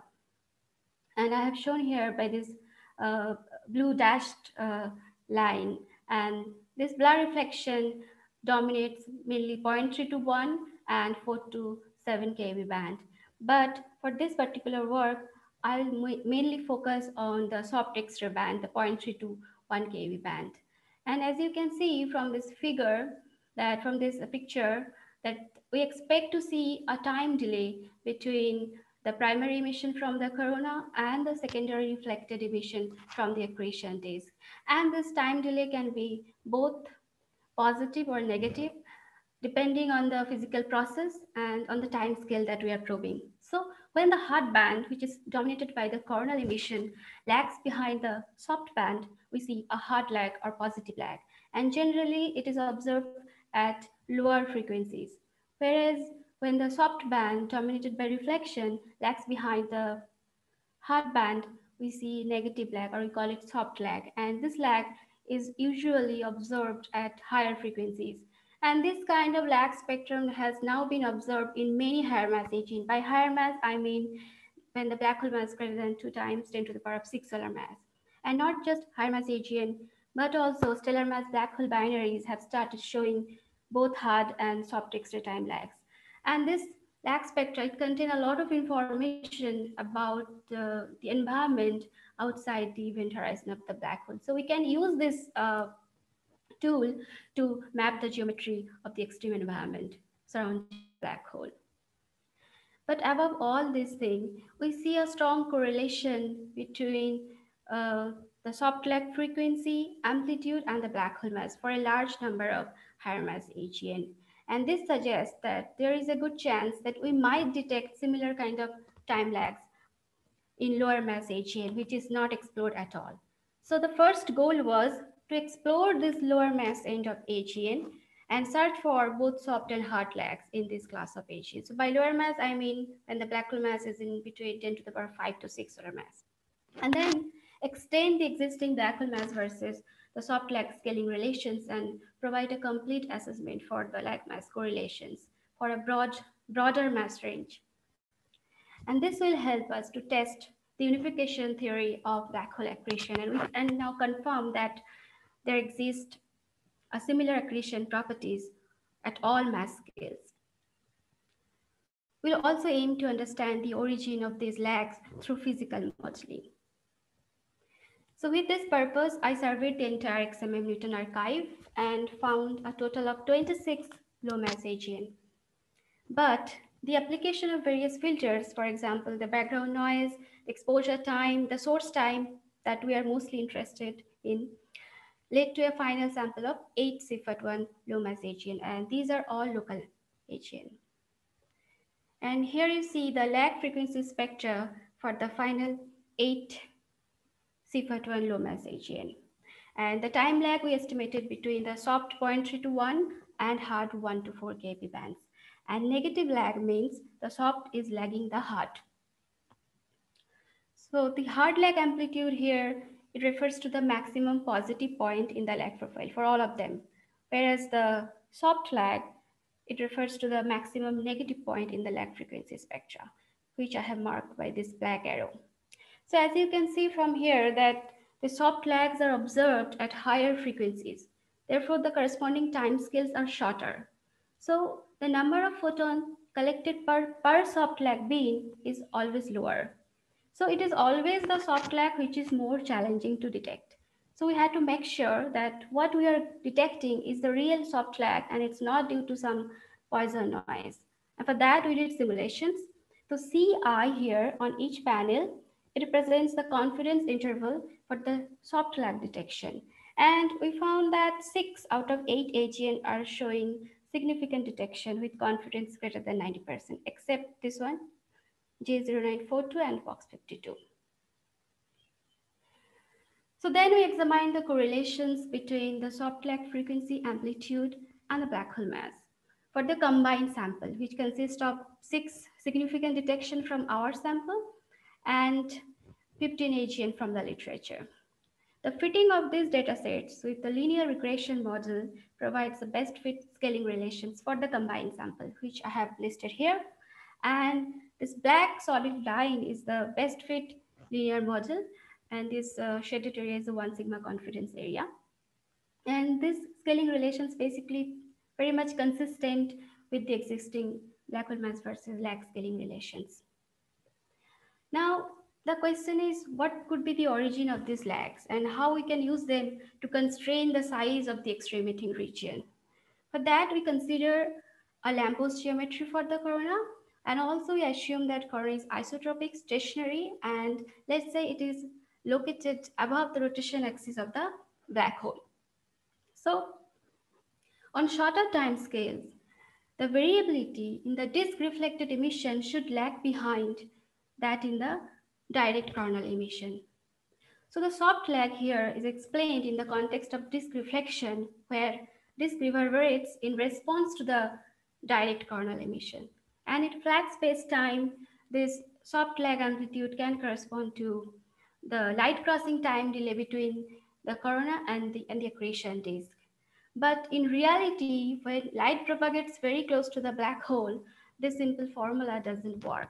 And I have shown here by this uh, blue dashed uh, line. And this blur reflection dominates mainly zero point three to one and four to seven K V band. But for this particular work, I'll mainly focus on the soft X-ray band, the zero point three to one K V band. And as you can see from this figure, that from this picture, that we expect to see a time delay between the primary emission from the corona and the secondary reflected emission from the accretion disk. And this time delay can be both positive or negative, depending on the physical process and on the time scale that we are probing. So when the hard band, which is dominated by the coronal emission, lags behind the soft band, we see a hard lag or positive lag. And generally it is observed at lower frequencies. Whereas when the soft band dominated by reflection lags behind the hard band, we see negative lag, or we call it soft lag. And this lag is usually observed at higher frequencies. And this kind of lag spectrum has now been observed in many higher mass A G N. By higher mass, I mean when the black hole mass is greater than two times ten to the power of six solar mass. And not just higher mass A G N, but also stellar mass black hole binaries have started showing both hard and soft X-ray time lags. And this lag spectra, it contains a lot of information about uh, the environment outside the event horizon of the black hole. So we can use this uh, tool to map the geometry of the extreme environment surrounding the black hole. But above all these things, we see a strong correlation between uh, the soft lag frequency, amplitude, and the black hole mass for a large number of higher mass A G N. And this suggests that there is a good chance that we might detect similar kind of time lags in lower mass A G N, which is not explored at all. So the first goal was to explore this lower mass end of A G N and search for both soft and hard lags in this class of A G N. So by lower mass, I mean when the black hole mass is in between ten to the power five to six solar mass. And then extend the existing black hole mass versus the soft lag scaling relations and provide a complete assessment for the lag mass correlations for a broad, broader mass range. And this will help us to test the unification theory of black hole accretion. And we can now confirm that there exist a similar accretion properties at all mass scales. We'll also aim to understand the origin of these lags through physical modeling. So with this purpose, I surveyed the entire X M M Newton archive and found a total of twenty-six low mass A G N. But the application of various filters, for example, the background noise, exposure time, the source time that we are mostly interested in, led to a final sample of eight C F A T one low mass A G N, and these are all local A G N. And here you see the lag frequency spectra for the final eight CIFAR two and low mass A G N. And the time lag we estimated between the soft zero point three to one and hard one to four K B bands. And negative lag means the soft is lagging the hard. So the hard lag amplitude here, it refers to the maximum positive point in the lag profile for all of them. Whereas the soft lag, it refers to the maximum negative point in the lag frequency spectra, which I have marked by this black arrow. So as you can see from here that the soft lags are observed at higher frequencies. Therefore, the corresponding time scales are shorter. So the number of photons collected per, per soft lag beam is always lower. So it is always the soft lag which is more challenging to detect. So we had to make sure that what we are detecting is the real soft lag and it's not due to some Poisson noise. And for that, we did simulations. So C I here on each panel, it represents the confidence interval for the soft lag detection. And we found that six out of eight A G N are showing significant detection with confidence greater than ninety percent, except this one, J zero nine four two and Fox fifty-two. So then we examined the correlations between the soft lag frequency amplitude and the black hole mass for the combined sample, which consists of six significant detection from our sample and fifteen A G N from the literature. The fitting of these data sets with the linear regression model provides the best fit scaling relations for the combined sample, which I have listed here. And this black solid line is the best fit linear model, and this uh, shaded area is the one sigma confidence area. And this scaling relations basically very much consistent with the existing black hole mass versus lag scaling relations. Now, the question is what could be the origin of these lags and how we can use them to constrain the size of the extreme emitting region. For that, we consider a lamppost geometry for the corona, and also we assume that corona is isotropic, stationary, and let's say it is located above the rotation axis of the black hole. So on shorter time scales, the variability in the disk reflected emission should lag behind that in the direct coronal emission. So the soft lag here is explained in the context of disk reflection, where disk reverberates in response to the direct coronal emission. And in flat space-time, this soft lag amplitude can correspond to the light crossing time delay between the corona and the, and the accretion disk. But in reality, when light propagates very close to the black hole, this simple formula doesn't work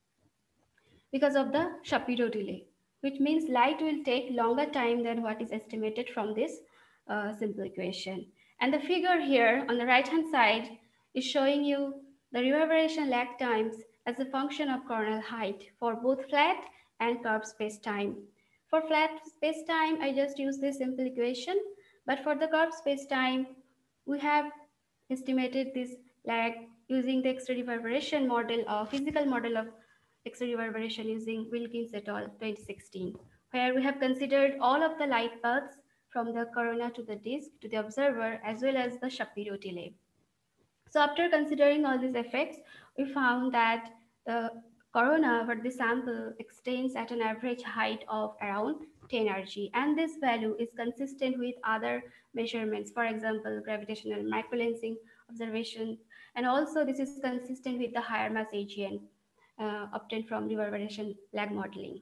because of the Shapiro delay, which means light will take longer time than what is estimated from this uh, simple equation. And the figure here on the right-hand side is showing you the reverberation lag times as a function of coronal height for both flat and curved space-time. For flat space-time, I just use this simple equation, but for the curved space-time, we have estimated this lag using the X-ray reverberation model, or physical model of X-ray reverberation using Wilkins et al. twenty sixteen, where we have considered all of the light paths from the corona to the disk to the observer, as well as the Shapiro delay. So after considering all these effects, we found that the corona for the sample extends at an average height of around ten R G, and this value is consistent with other measurements, for example, gravitational microlensing observation, and also this is consistent with the higher mass A G N uh, obtained from reverberation lag modeling.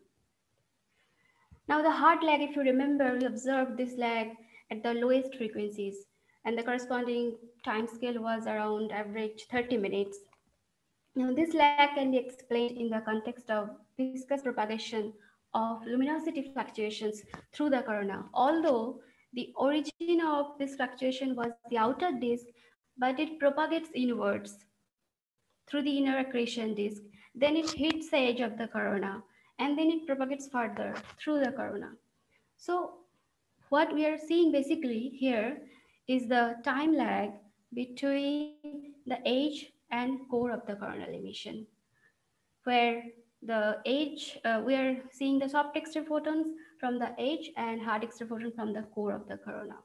Now the hard lag, if you remember, we observed this lag at the lowest frequencies, and the corresponding time scale was around average thirty minutes. Now this lag can be explained in the context of viscous propagation of luminosity fluctuations through the corona, although the origin of this fluctuation was the outer disk, but it propagates inwards through the inner accretion disk. Then it hits the edge of the corona, and then it propagates further through the corona. So what we are seeing basically here is the time lag between the edge and core of the coronal emission, where the edge, uh, we are seeing the soft X-ray photons from the edge and hard X-ray photon from the core of the corona.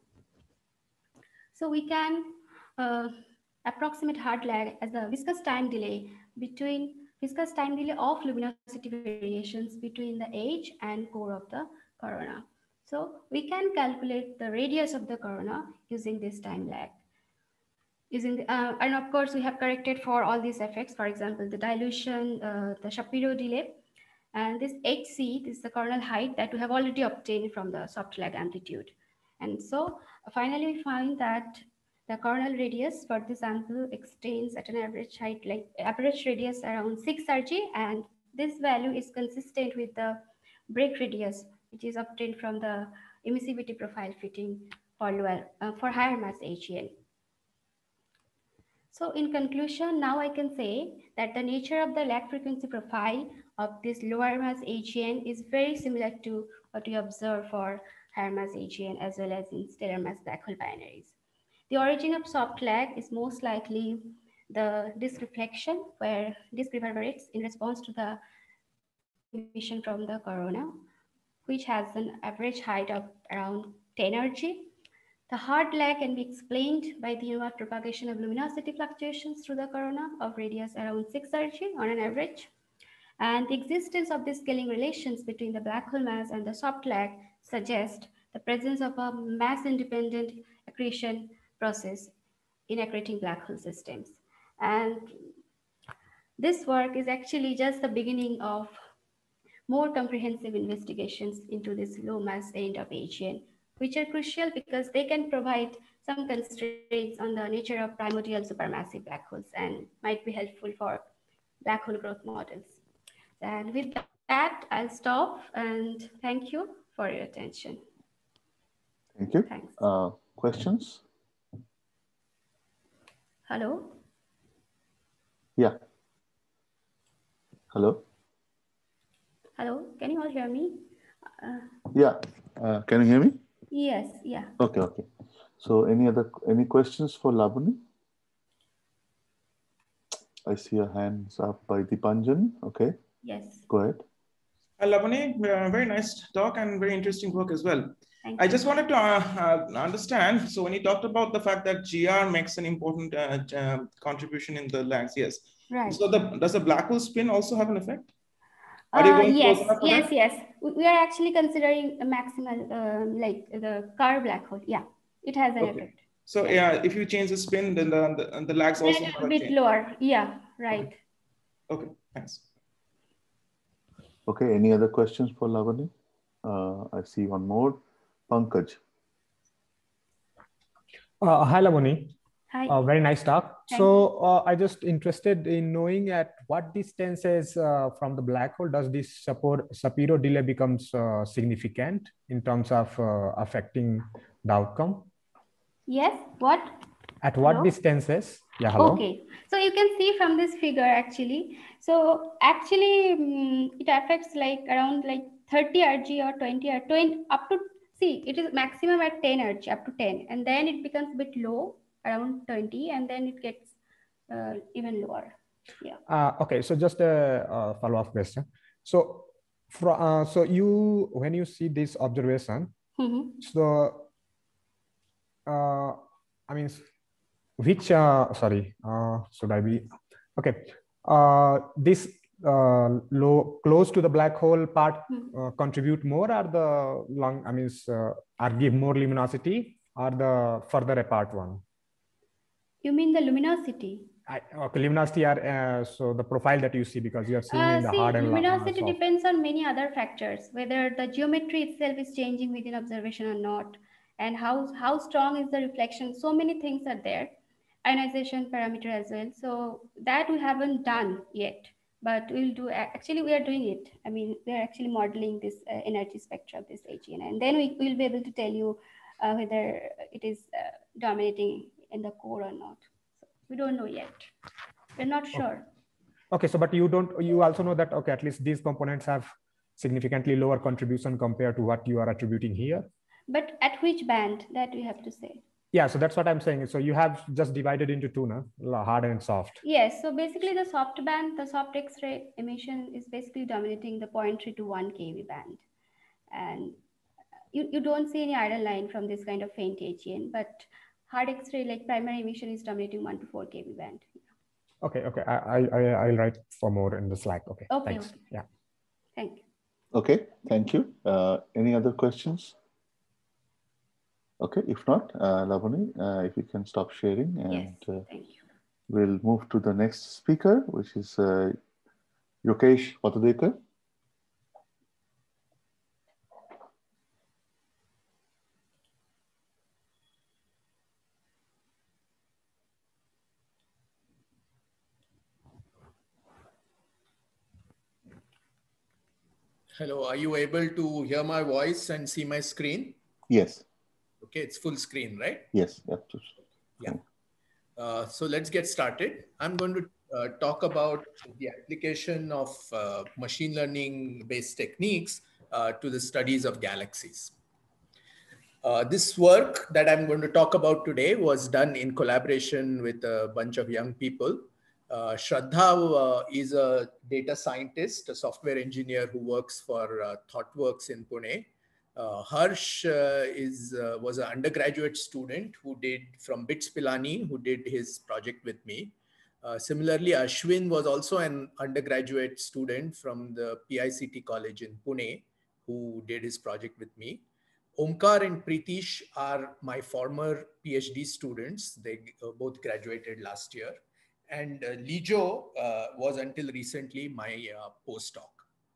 So we can uh, approximate hard lag as the viscous time delay between viscous time delay of luminosity variations between the edge and core of the corona. So we can calculate the radius of the corona using this time lag. Using the, uh, and of course, we have corrected for all these effects, for example, the dilution, uh, the Shapiro delay, and this H C, this is the coronal height that we have already obtained from the soft lag amplitude. And so finally, we find that the coronal radius for the sample extends at an average height, like average radius around six R G, and this value is consistent with the break radius, which is obtained from the emissivity profile fitting for lower, uh, for higher mass A G N. So in conclusion, now I can say that the nature of the lag frequency profile of this lower mass A G N is very similar to what we observe for higher mass A G N as well as in stellar mass black hole binaries. The origin of soft lag is most likely the disk reflection, where disk reverberates in response to the emission from the corona, which has an average height of around ten R G. The hard lag can be explained by the inward propagation of luminosity fluctuations through the corona of radius around six R G on an average. And the existence of these scaling relations between the black hole mass and the soft lag suggest the presence of a mass-independent accretion process in accreting black hole systems. And this work is actually just the beginning of more comprehensive investigations into this low mass end of A G N, which are crucial because they can provide some constraints on the nature of primordial supermassive black holes and might be helpful for black hole growth models. And with that, I'll stop and thank you for your attention. Thank you. Thanks. Uh, questions? Hello? Yeah. Hello? Hello, can you all hear me? Uh, yeah, uh, can you hear me? Yes, yeah. Okay, okay. So any other, any questions for Labani? I see your hands up by Dipanjan. Okay. Yes. Go ahead. Uh, Labani, uh, very nice talk and very interesting work as well. Thank I you. just wanted to uh, uh, understand. So when you talked about the fact that G R makes an important uh, uh, contribution in the lags, yes. Right. So the, does the black hole spin also have an effect? Are you Uh, going yes, close enough for yes, that? yes. We are actually considering a maximal, um, like the Kerr black hole. Yeah, it has an Okay. effect. So yeah, if you change the spin, then the the, the lags also have a a bit change. lower. Yeah, right. Okay, thanks. Okay, any other questions for Lavani? Uh, I see one more. Pankaj. Uh, hi, Lavani. Hi. Uh, very nice talk. Thank so uh, I just interested in knowing at what distances uh, from the black hole does this Shapiro delay becomes uh, significant in terms of uh, affecting the outcome? Yes, what? At what Hello? distances? Yeah, hello. Okay, so you can see from this figure actually. So actually um, it affects like around like thirty R G or twenty or twenty up to, see, it is maximum at ten R G up to ten, and then it becomes a bit low around twenty, and then it gets uh, even lower. Yeah. Uh, okay, so just a, a follow-up question. So, for, uh, so you, when you see this observation, Mm-hmm. so, uh, I mean, which, uh, sorry, uh, should I be, okay, uh, this uh, low, close to the black hole part Mm-hmm. uh, contribute more, or the long, I mean, uh, or give more luminosity, or the further apart one? You mean the luminosity? I, okay, luminosity are, uh, so the profile that you see, because you are seeing Uh, in the see, hard and luminosity uh, soft. depends on many other factors, whether the geometry itself is changing within observation or not, and how, how strong is the reflection. So many things are there. Ionization parameter as well. So that we haven't done yet, but we'll do, actually we are doing it. I mean, we are actually modeling this uh, energy spectra of this A G N, and then we will be able to tell you uh, whether it is uh, dominating in the core or not. So we don't know yet. We're not sure. Okay. Okay, so but you don't, you also know that, okay, at least these components have significantly lower contribution compared to what you are attributing here. But at which band, that we have to say. Yeah, so that's what I'm saying. So you have just divided into two, no? Hard and soft. Yes, so basically the soft band, the soft X-ray emission is basically dominating the zero point three to one K V band. And you, you don't see any idle line from this kind of faint A G N, but hard X-ray, like primary emission, is dominating one to four K V band. Okay, okay. I, I, I'll write for more in the Slack. Okay, Okay, thanks. okay. Yeah. Thank you. Okay, thank you. Uh, any other questions? Okay, if not, uh, Lavani, uh, if you can stop sharing, and Yes, uh, thank you. we'll move to the next speaker, which is uh, Yokesh Patadekar. Hello, are you able to hear my voice and see my screen? Yes. Okay, it's full screen, right? Yes, absolutely. Yeah. Uh, so let's get started. I'm going to uh, talk about the application of uh, machine learning based techniques uh, to the studies of galaxies. Uh, this work that I'm going to talk about today was done in collaboration with a bunch of young people. Uh, Shraddha uh, is a data scientist, a software engineer who works for uh, ThoughtWorks in Pune. Uh, Harsh uh, is uh, was an undergraduate student who did from BITS Pilani, who did his project with me. Uh, similarly, Ashwin was also an undergraduate student from the P I C T college in Pune, who did his project with me. Omkar and Pritish are my former PhD students. They uh, both graduated last year. And uh, Lijo uh, was until recently my uh, postdoc.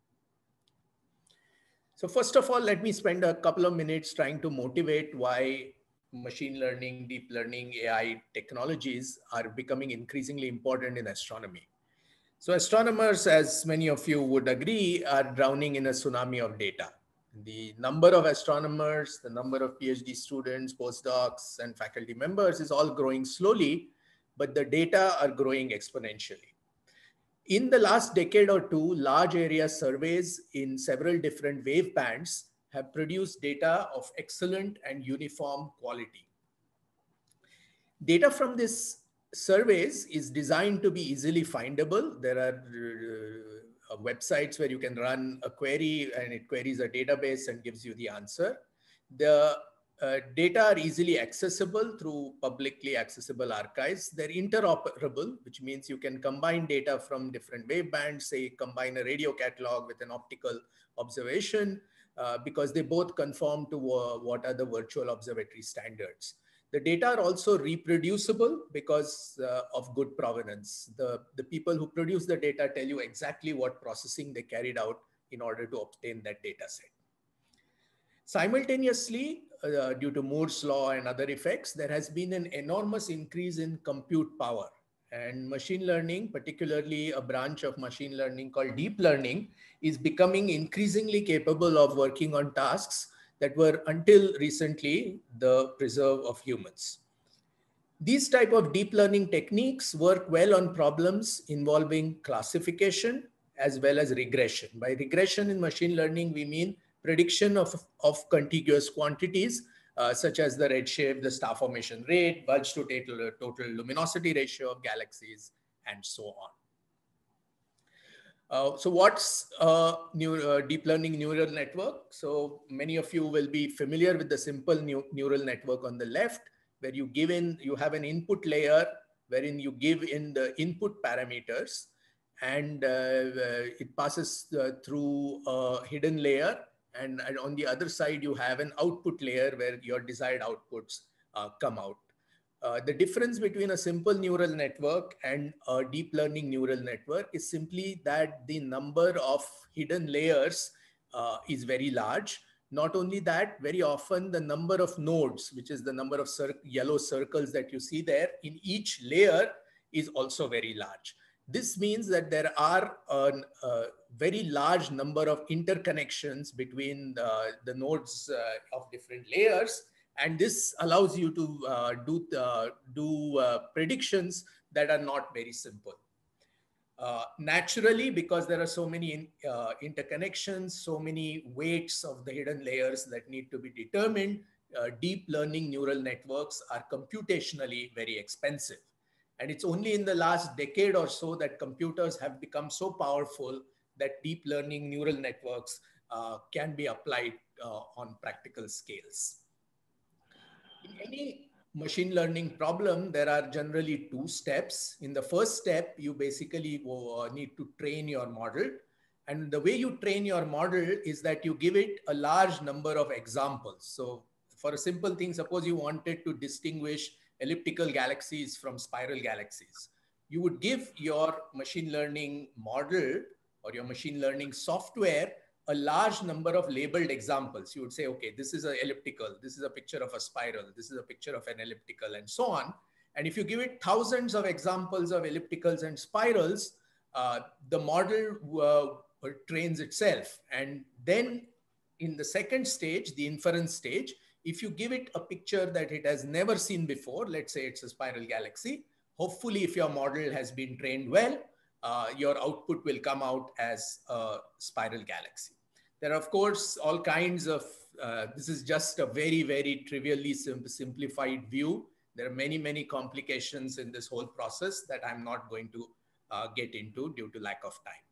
So first of all, let me spend a couple of minutes trying to motivate why machine learning, deep learning, A I technologies are becoming increasingly important in astronomy. So astronomers, as many of you would agree, are drowning in a tsunami of data. The number of astronomers, the number of PhD students, postdocs, and faculty members is all growing slowly, but the data are growing exponentially. In the last decade or two, large area surveys in several different wave bands have produced data of excellent and uniform quality. Data from these surveys is designed to be easily findable. There are uh, websites where you can run a query and it queries a database and gives you the answer. The uh, data are easily accessible through publicly accessible archives. They're interoperable, which means you can combine data from different wavebands, say combine a radio catalog with an optical observation, uh, because they both conform to uh, what are the virtual observatory standards. The data are also reproducible because uh, of good provenance. The, the people who produce the data tell you exactly what processing they carried out in order to obtain that data set. Simultaneously, uh, due to Moore's law and other effects, there has been an enormous increase in compute power. And machine learning, particularly a branch of machine learning called deep learning, is becoming increasingly capable of working on tasks that were until recently the preserve of humans. These type of deep learning techniques work well on problems involving classification as well as regression. By regression in machine learning, we mean prediction of, of contiguous quantities, uh, such as the redshift, the star formation rate, bulge to total, total luminosity ratio of galaxies, and so on. Uh, so what's uh, new, uh, deep learning neural network? So many of you will be familiar with the simple new, neural network on the left, where you give in, you have an input layer wherein you give in the input parameters, and uh, uh, it passes uh, through a hidden layer. And, and on the other side, you have an output layer where your desired outputs uh, come out. Uh, the difference between a simple neural network and a deep learning neural network is simply that the number of hidden layers uh, is very large. Not only that, very often the number of nodes, which is the number of cir- yellow circles that you see there in each layer, is also very large. This means that there are a, a very large number of interconnections between the, the nodes uh, of different layers. And this allows you to uh, do, uh, do uh, predictions that are not very simple. Uh, naturally, because there are so many in, uh, interconnections, so many weights of the hidden layers that need to be determined, uh, deep learning neural networks are computationally very expensive. And it's only in the last decade or so that computers have become so powerful that deep learning neural networks uh, can be applied uh, on practical scales. In any machine learning problem, there are generally two steps. In the first step, you basically need to train your model. And the way you train your model is that you give it a large number of examples. So for a simple thing, suppose you wanted to distinguish elliptical galaxies from spiral galaxies. You would give your machine learning model or your machine learning software a large number of labeled examples. You would say, okay, this is an elliptical, this is a picture of a spiral, this is a picture of an elliptical, and so on. And if you give it thousands of examples of ellipticals and spirals, uh, the model uh, trains itself. And then in the second stage, the inference stage, if you give it a picture that it has never seen before, let's say it's a spiral galaxy, hopefully if your model has been trained well, uh, your output will come out as a spiral galaxy. There are, of course, all kinds of, uh, this is just a very, very trivially sim simplified view. There are many, many complications in this whole process that I'm not going to uh, get into due to lack of time.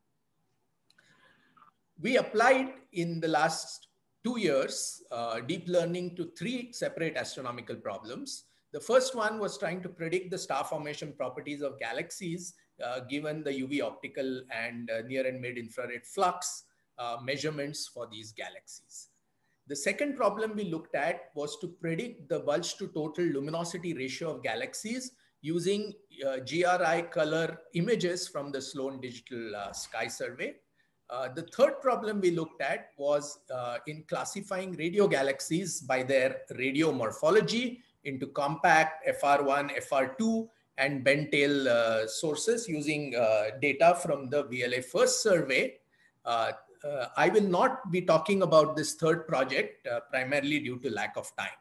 We applied in the last two years uh, deep learning to three separate astronomical problems. The first one was trying to predict the star formation properties of galaxies uh, given the U V optical and uh, near and mid infrared flux uh, measurements for these galaxies. The second problem we looked at was to predict the bulge to total luminosity ratio of galaxies using uh, G R I color images from the Sloan Digital uh, Sky Survey. Uh, the third problem we looked at was uh, in classifying radio galaxies by their radio morphology into compact, F R one, F R two, and bent tail uh, sources using uh, data from the V L A FIRST survey. Uh, uh, I will not be talking about this third project uh, primarily due to lack of time.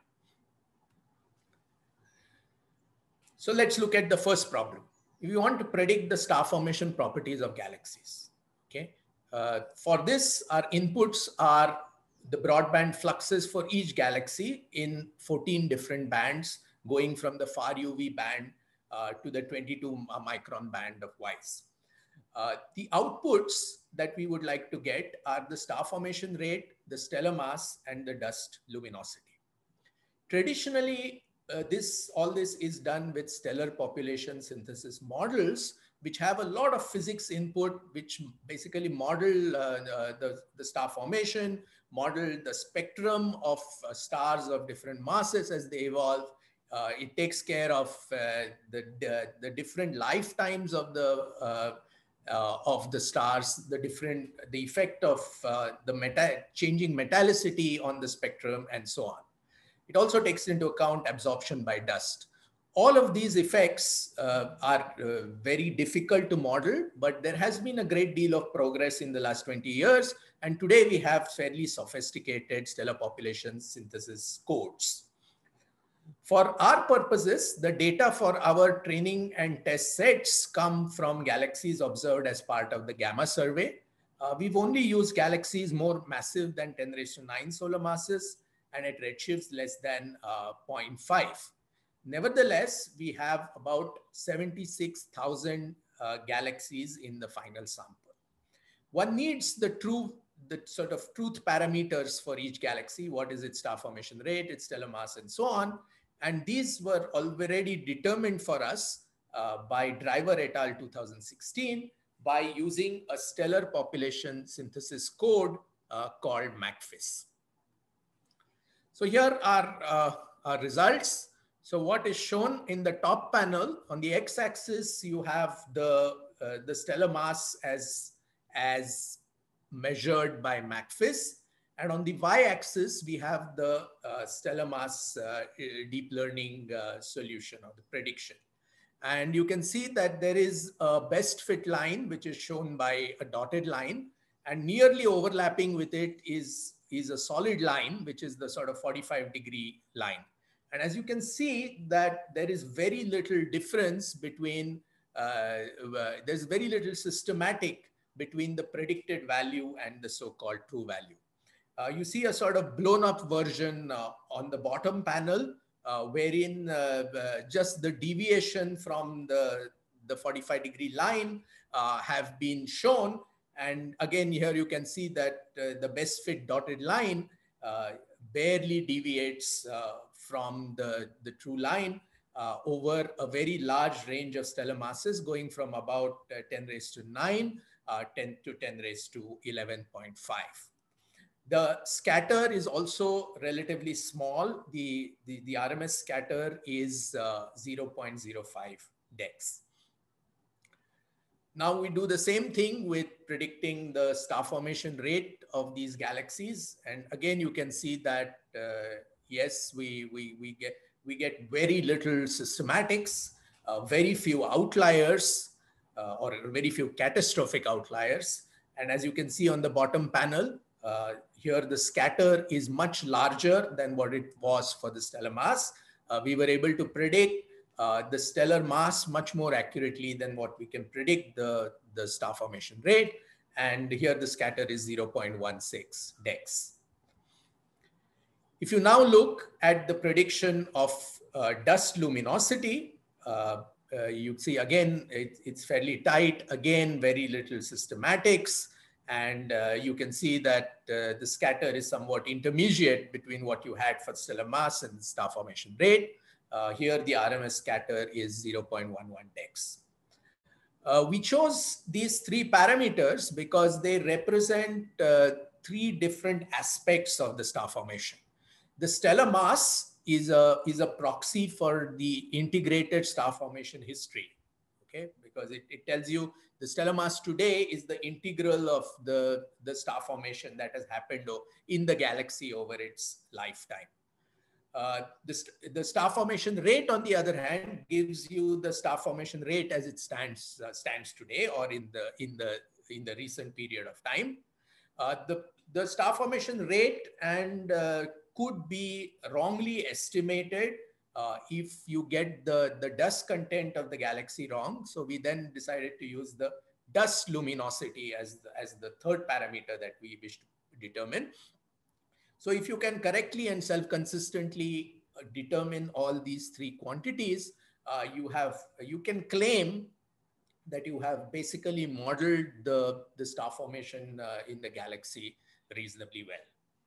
So let's look at the first problem. If you want to predict the star formation properties of galaxies, okay? Uh, for this, our inputs are the broadband fluxes for each galaxy in fourteen different bands, going from the far U V band uh, to the twenty-two micron band of WISE. Uh, the outputs that we would like to get are the star formation rate, the stellar mass, and the dust luminosity. Traditionally, uh, this all this is done with stellar population synthesis models, which have a lot of physics input, which basically model uh, the, the, the star formation, model the spectrum of uh, stars of different masses as they evolve. Uh, it takes care of uh, the, the, the different lifetimes of the, uh, uh, of the stars, the different, the effect of uh, the meta, changing metallicity on the spectrum, and so on. It also takes into account absorption by dust. All of these effects uh, are uh, very difficult to model, but there has been a great deal of progress in the last twenty years. And today we have fairly sophisticated stellar population synthesis codes. For our purposes, the data for our training and test sets come from galaxies observed as part of the Gamma survey. Uh, we've only used galaxies more massive than ten raised to nine solar masses and at redshifts less than uh, zero point five. Nevertheless, we have about seventy-six thousand uh, galaxies in the final sample. One needs the true, the sort of truth parameters for each galaxy. What is its star formation rate, its stellar mass, and so on. And these were already determined for us uh, by Driver et al. two thousand sixteen by using a stellar population synthesis code uh, called MACFIS. So here are uh, our results. So what is shown in the top panel, on the x-axis, you have the, uh, the stellar mass as, as measured by MACFIS. And on the y-axis, we have the uh, stellar mass uh, deep learning uh, solution or the prediction. And you can see that there is a best fit line, which is shown by a dotted line. And nearly overlapping with it is, is a solid line, which is the sort of forty-five degree line. And as you can see that there is very little difference between, uh, uh, there's very little systematic between the predicted value and the so-called true value. Uh, you see a sort of blown up version uh, on the bottom panel, uh, wherein uh, uh, just the deviation from the, the forty-five degree line uh, have been shown. And again, here you can see that uh, the best fit dotted line uh, barely deviates uh, from the, the true line uh, over a very large range of stellar masses, going from about uh, ten raised to nine uh, ten to ten raised to eleven point five. The scatter is also relatively small. The, the, the R M S scatter is uh, zero point zero five dex. Now we do the same thing with predicting the star formation rate of these galaxies. And again, you can see that, uh, yes, we, we, we, get, we get very little systematics, uh, very few outliers, uh, or very few catastrophic outliers. And as you can see on the bottom panel, uh, here the scatter is much larger than what it was for the stellar mass. Uh, we were able to predict Uh, the stellar mass much more accurately than what we can predict the, the star formation rate. And here the scatter is zero point one six dex. If you now look at the prediction of uh, dust luminosity, uh, uh, you see again, it, it's fairly tight, again, very little systematics. And uh, you can see that uh, the scatter is somewhat intermediate between what you had for stellar mass and the star formation rate. Uh, here, the R M S scatter is zero point one one dex. Uh, we chose these three parameters because they represent uh, three different aspects of the star formation. The stellar mass is a, is a proxy for the integrated star formation history, okay? Because it, it tells you the stellar mass today is the integral of the, the star formation that has happened in the galaxy over its lifetime. Uh, the, the star formation rate, on the other hand, gives you the star formation rate as it stands uh, stands today, or in the in the in the recent period of time. Uh, the the star formation rate and uh, could be wrongly estimated uh, if you get the the dust content of the galaxy wrong. So we then decided to use the dust luminosity as the, as the third parameter that we wish to determine. So if you can correctly and self-consistently determine all these three quantities, uh, you have you can claim that you have basically modeled the, the star formation uh, in the galaxy reasonably well.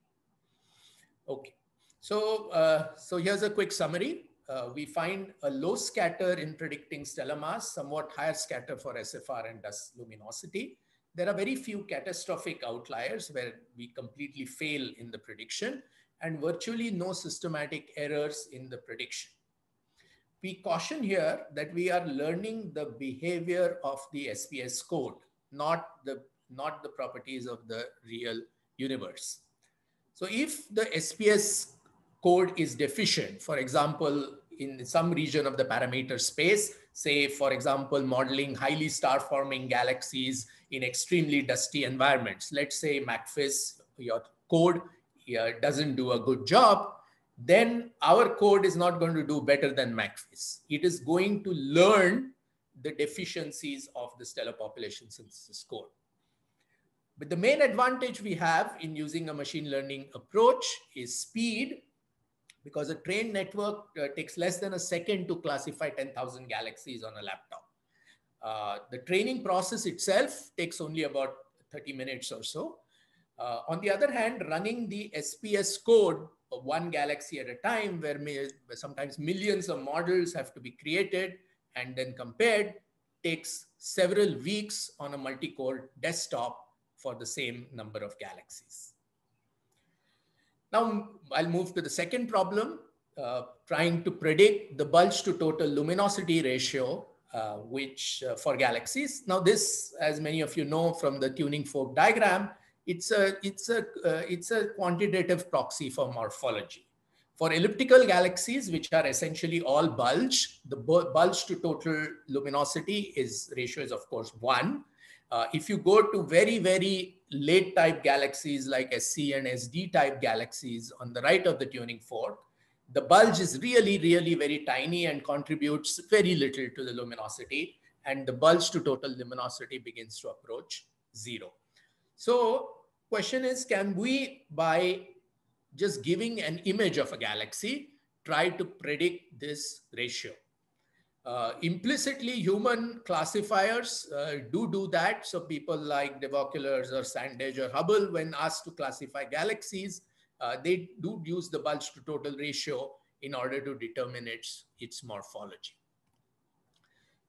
Okay, so, uh, so here's a quick summary. Uh, we find a low scatter in predicting stellar mass, somewhat higher scatter for S F R and dust luminosity. There are very few catastrophic outliers where we completely fail in the prediction, and virtually no systematic errors in the prediction. We caution here that we are learning the behavior of the S P S code, not the, not the properties of the real universe. So if the S P S code is deficient, for example, in some region of the parameter space, say, for example, modeling highly star-forming galaxies in extremely dusty environments. Let's say MACFIS, your code uh, doesn't do a good job, then our code is not going to do better than MACFIS. It is going to learn the deficiencies of the stellar population synthesis code. But the main advantage we have in using a machine learning approach is speed, because a trained network uh, takes less than a second to classify ten thousand galaxies on a laptop. Uh, the training process itself takes only about thirty minutes or so. Uh, on the other hand, running the S P S code of one galaxy at a time, where, may, where sometimes millions of models have to be created and then compared, takes several weeks on a multi-core desktop for the same number of galaxies. Now, I'll move to the second problem, uh, trying to predict the bulge to total luminosity ratio, uh, which uh, for galaxies. Now, this, as many of you know from the tuning fork diagram, it's a, it's a, uh, it's a quantitative proxy for morphology. For elliptical galaxies, which are essentially all bulge, the bulge to total luminosity is ratio is, of course, one. Uh, if you go to very, very late type galaxies like S C and S D type galaxies on the right of the tuning fork, the bulge is really, really very tiny and contributes very little to the luminosity, and the bulge to total luminosity begins to approach zero. So question is, can we, by just giving an image of a galaxy, try to predict this ratio? Uh, implicitly, human classifiers uh, do do that. So people like Devoculars or Sandage or Hubble, when asked to classify galaxies, uh, they do use the bulge to total ratio in order to determine its, its morphology.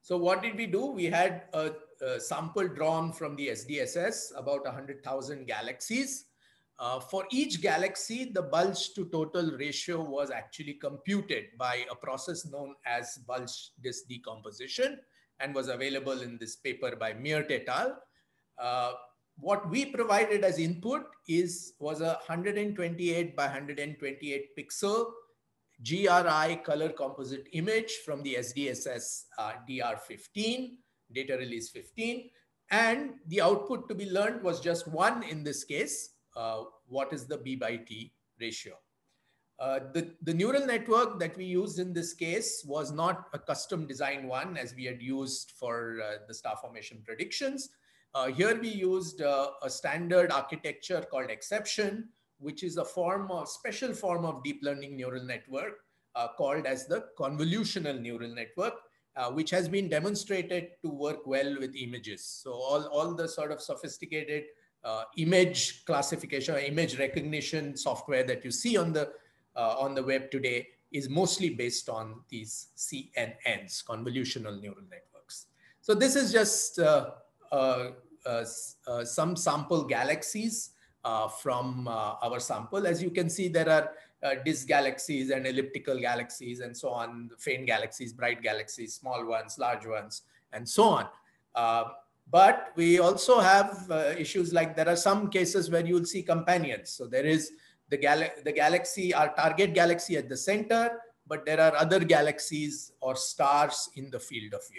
So what did we do? We had a, a sample drawn from the S D S S, about one hundred thousand galaxies. Uh, for each galaxy, the bulge to total ratio was actually computed by a process known as bulge disk decomposition and was available in this paper by Meert et al. Uh, what we provided as input is was a one hundred twenty-eight by one hundred twenty-eight pixel G R I color composite image from the S D S S uh, D R fifteen, data release fifteen. And the output to be learned was just one in this case. Uh, what is the B by T ratio? Uh, the, the neural network that we used in this case was not a custom designed one as we had used for uh, the star formation predictions. Uh, here we used uh, a standard architecture called exception, which is a form of special form of deep learning neural network uh, called as the convolutional neural network, uh, which has been demonstrated to work well with images. So all, all the sort of sophisticated uh, image classification, image recognition software that you see on the, uh, on the web today is mostly based on these C N Ns, convolutional neural networks. So this is just uh, uh, uh, uh, some sample galaxies Uh, from uh, our sample. As you can see, there are uh, disk galaxies and elliptical galaxies and so on, faint galaxies, bright galaxies, small ones, large ones, and so on. Uh, but we also have uh, issues like there are some cases where you'll see companions. So there is the, gal the galaxy, our target galaxy at the center, but there are other galaxies or stars in the field of view.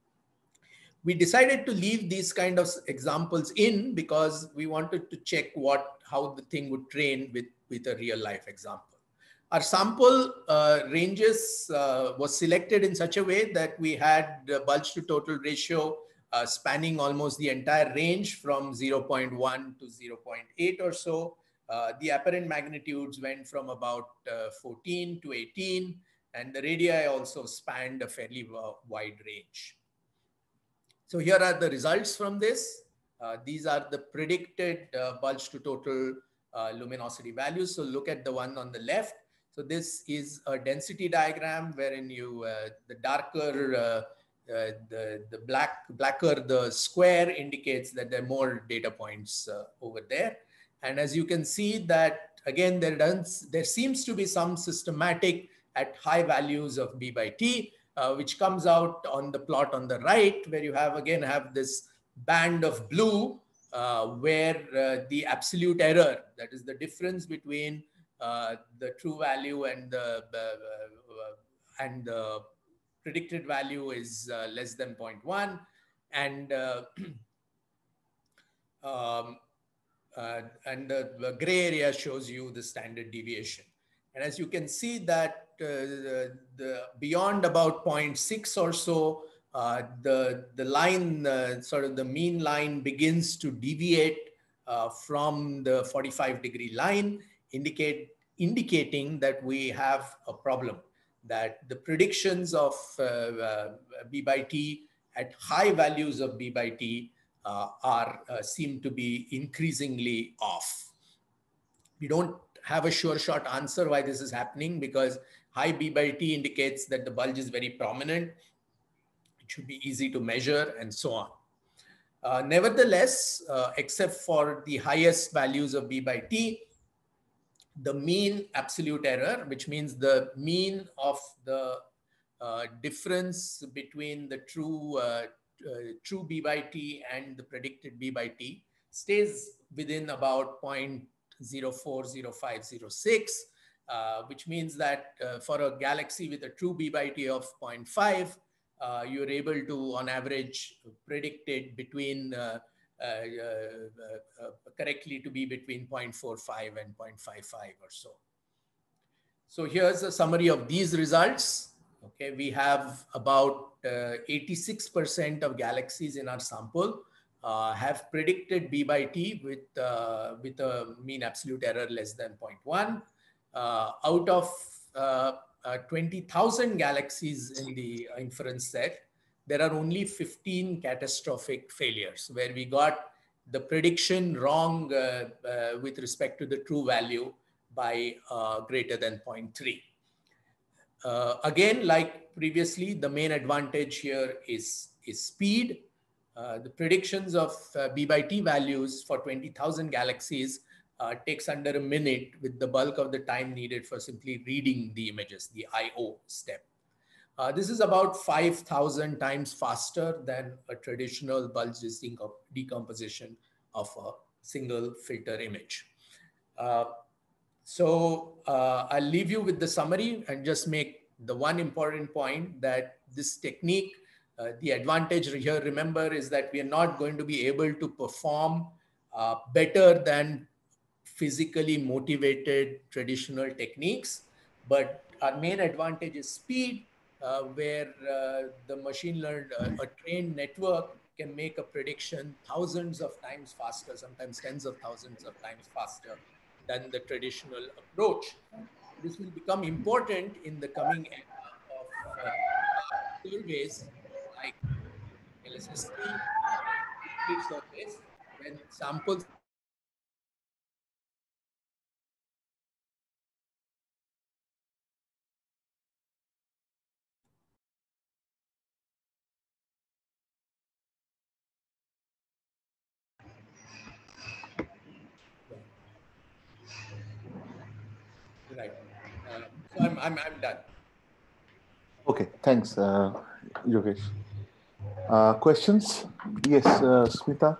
We decided to leave these kind of examples in because we wanted to check what, how the thing would train with, with a real life example. Our sample uh, ranges uh, was selected in such a way that we had the bulge to total ratio uh, spanning almost the entire range from zero point one to zero point eight or so. Uh, the apparent magnitudes went from about uh, fourteen to eighteen, and the radii also spanned a fairly uh, wide range. So here are the results from this. Uh, these are the predicted uh, bulge to total uh, luminosity values. So look at the one on the left. So this is a density diagram wherein you, uh, the darker, uh, uh, the, the black, blacker the square indicates that there are more data points uh, over there. And as you can see that, again, there, does, there seems to be some systematic at high values of B by T. Uh, which comes out on the plot on the right, where you have again have this band of blue, uh, where uh, the absolute error, that is the difference between uh, the true value and the uh, uh, and the predicted value is uh, less than zero point one, and uh, um, uh, and the, the gray area shows you the standard deviation. And as you can see that uh, the, the beyond about zero point six or so, uh, the, the line, uh, sort of the mean line begins to deviate uh, from the forty-five degree line, indicate, indicating that we have a problem, that the predictions of uh, uh, B by T at high values of B by T uh, are, uh, seem to be increasingly off. We don't have a sure shot answer why this is happening, because high B by T indicates that the bulge is very prominent. It should be easy to measure and so on. Uh, nevertheless, uh, except for the highest values of B by T, the mean absolute error, which means the mean of the uh, difference between the true, uh, uh, true B by T and the predicted B by T, stays within about zero point zero four zero five zero six, uh, which means that uh, for a galaxy with a true B by T of zero point five, uh, you're able to, on average, predict it between, uh, uh, uh, uh, correctly to be between zero point four five and zero point five five or so. So here's a summary of these results. Okay, we have about eighty-six percent uh, of galaxies in our sample Uh, have predicted B by T with, uh, with a mean absolute error less than zero point one. Uh, out of uh, uh, twenty thousand galaxies in the inference set, there are only fifteen catastrophic failures where we got the prediction wrong uh, uh, with respect to the true value by uh, greater than zero point three. Uh, again, like previously, the main advantage here is, is speed. Uh, the predictions of uh, B by T values for twenty thousand galaxies uh, takes under a minute, with the bulk of the time needed for simply reading the images, the I O step. Uh, this is about five thousand times faster than a traditional bulk decomposition of a single filter image. Uh, so uh, I'll leave you with the summary and just make the one important point that this technique, uh, the advantage here, remember, is that we are not going to be able to perform uh, better than physically motivated traditional techniques, but our main advantage is speed, uh, where uh, the machine learned, uh, a trained network can make a prediction thousands of times faster, sometimes tens of thousands of times faster than the traditional approach. This will become important in the coming era of uh, surveys like L S S T, surveys, when samples right. Uh, so I'm, I'm, I'm done. Okay, thanks, uh, Yogesh. Uh, questions? Yes, uh, Smita.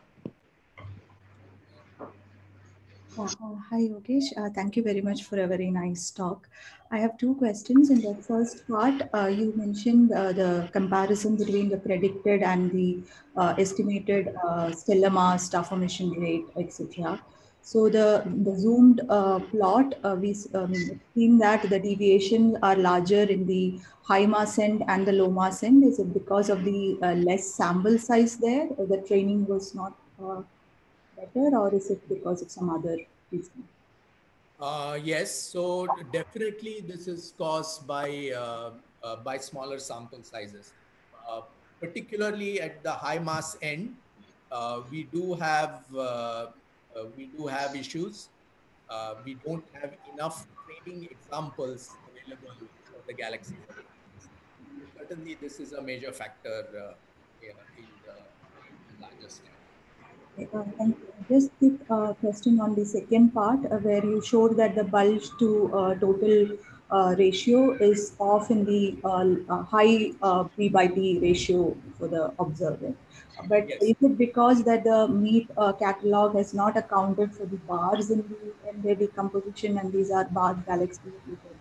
Uh, uh, hi, Yogesh. Uh, thank you very much for a very nice talk. I have two questions. In the first part, uh, you mentioned uh, the comparison between the predicted and the uh, estimated uh, stellar mass, star formation rate, et cetera. So the, the zoomed uh, plot, uh, we um, seen that the deviations are larger in the high mass end and the low mass end. Is it because of the uh, less sample size there? Or the training was not uh, better, or is it because of some other reason? Uh, yes, so definitely this is caused by uh, uh, by smaller sample sizes, uh, particularly at the high mass end. Uh, we do have uh, uh, we do have issues. Uh, we don't have enough training examples available for the galaxies. So certainly, this is a major factor uh, in the, in the larger scale. Uh, thank you. Just quick uh, question on the second part, uh, where you showed that the bulge to uh, total uh, ratio is off in the uh, uh, high uh, P by T ratio for the observer. But Yes. is it because that the meat uh, catalog has not accounted for the bars in the, in the decomposition, and these are bar galaxies?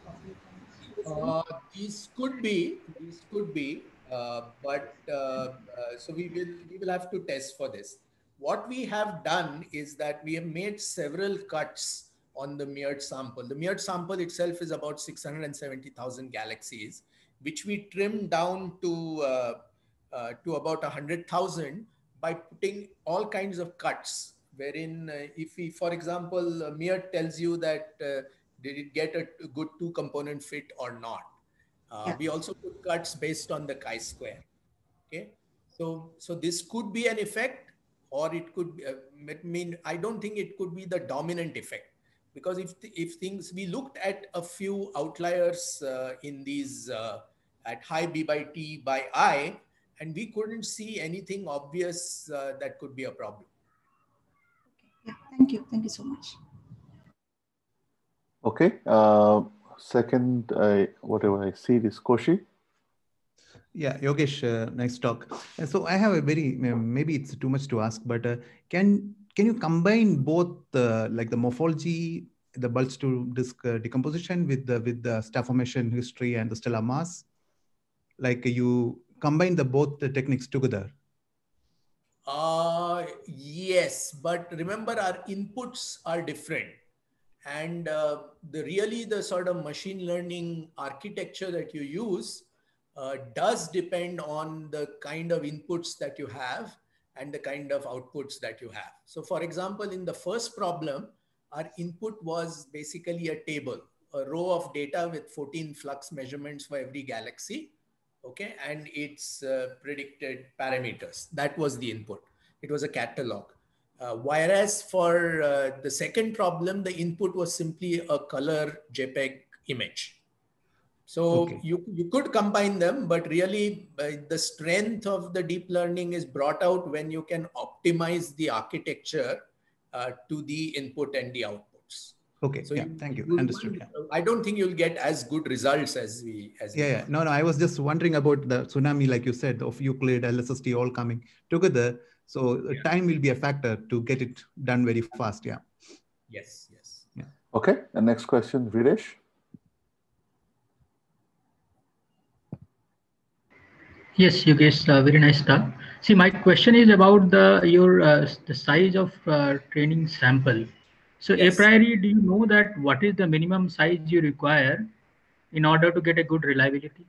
Uh, these could be, these could be, uh, but uh, uh, so we will we will have to test for this. What we have done is that we have made several cuts on the mirrored sample. The mirrored sample itself is about six hundred seventy thousand galaxies, which we trimmed down to uh, uh, to about one hundred thousand by putting all kinds of cuts. Wherein, uh, if we, for example, uh, mirrored tells you that uh, did it get a good two component fit or not. Uh, Yeah. we also put cuts based on the chi-square. Okay, so so this could be an effect, or it could be, uh, it mean I don't think it could be the dominant effect, because if if things, we looked at a few outliers uh, in these uh, at high B by T by I, and we couldn't see anything obvious uh, that could be a problem. Yeah, thank you. Thank you so much. Okay. Uh, second, uh, whatever I see is Koshi. Yeah, Yogesh, uh, nice talk. Uh, so I have a very, maybe it's too much to ask, but uh, can can you combine both uh, like the morphology, the bulge to disk uh, decomposition with the with the star formation history and the stellar mass? Like you combine the both the techniques together? Uh, yes, but remember our inputs are different. And uh, the really the sort of machine learning architecture that you use uh, does depend on the kind of inputs that you have and the kind of outputs that you have. So for example, in the first problem, our input was basically a table, a row of data with fourteen flux measurements for every galaxy. Okay, and its uh, predicted parameters. That was the input. It was a catalog. Uh, whereas for uh, the second problem, the input was simply a color JPEG image. So Okay. you, you could combine them, but really uh, the strength of the deep learning is brought out when you can optimize the architecture uh, to the input and the outputs. Okay. So Yeah. you, Thank you. you Understood. won't- Yeah. I don't think you'll get as good results as we as we Yeah, yeah. want. No, no. I was just wondering about the tsunami, like you said, of Euclid, L S S T all coming together. So uh, Yeah. time will be a factor to get it done very fast. Yeah. Yes, yes. Yeah. Okay. And next question, Viresh. Yes, Yogesh, uh, very nice talk. See, my question is about the your uh, the size of uh, training sample. So, a Yes. priori, do you know that what is the minimum size you require in order to get a good reliability?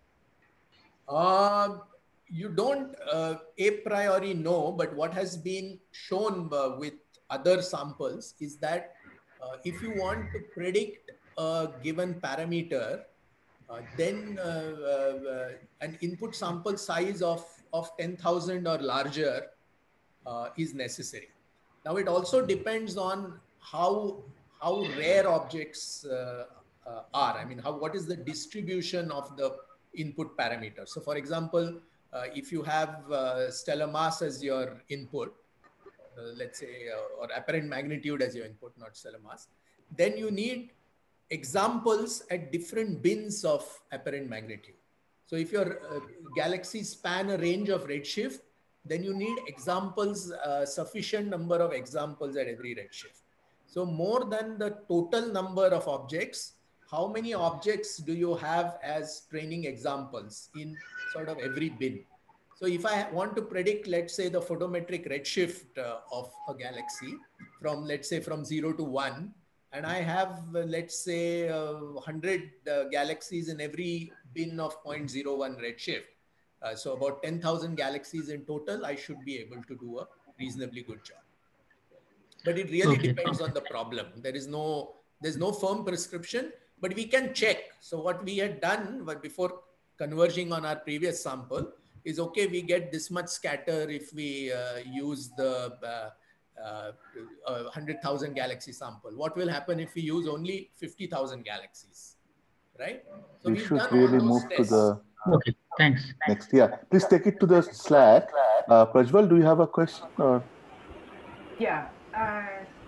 Uh, you don't uh, a priori know, but what has been shown uh, with other samples is that uh, if you want to predict a given parameter, uh, then uh, uh, an input sample size of, of ten thousand or larger uh, is necessary. Now, it also depends on how, how rare objects uh, uh, are. I mean, how, what is the distribution of the input parameter? So, for example, uh, if you have uh, stellar mass as your input, uh, let's say, uh, or apparent magnitude as your input, not stellar mass, then you need examples at different bins of apparent magnitude. So if your uh, galaxies span a range of redshift, then you need examples, uh, sufficient number of examples at every redshift. So more than the total number of objects, how many objects do you have as training examples in sort of every bin? So if I want to predict, let's say, the photometric redshift uh, of a galaxy from, let's say, from zero to one, and I have, uh, let's say, uh, one hundred uh, galaxies in every bin of zero point zero one redshift. Uh, so about ten thousand galaxies in total, I should be able to do a reasonably good job. But it really Okay. depends on the problem. There is no, there's no firm prescription, but we can check. So what we had done before converging on our previous sample is, okay, we get this much scatter if we uh, use the uh, uh, uh, one hundred thousand galaxy sample. What will happen if we use only fifty thousand galaxies, right? So We we've should done all really those move tests. to the Okay, thanks. next. Yeah, please take it to the Slack. Uh, Prajwal, do you have a question? Or? Yeah. Uh,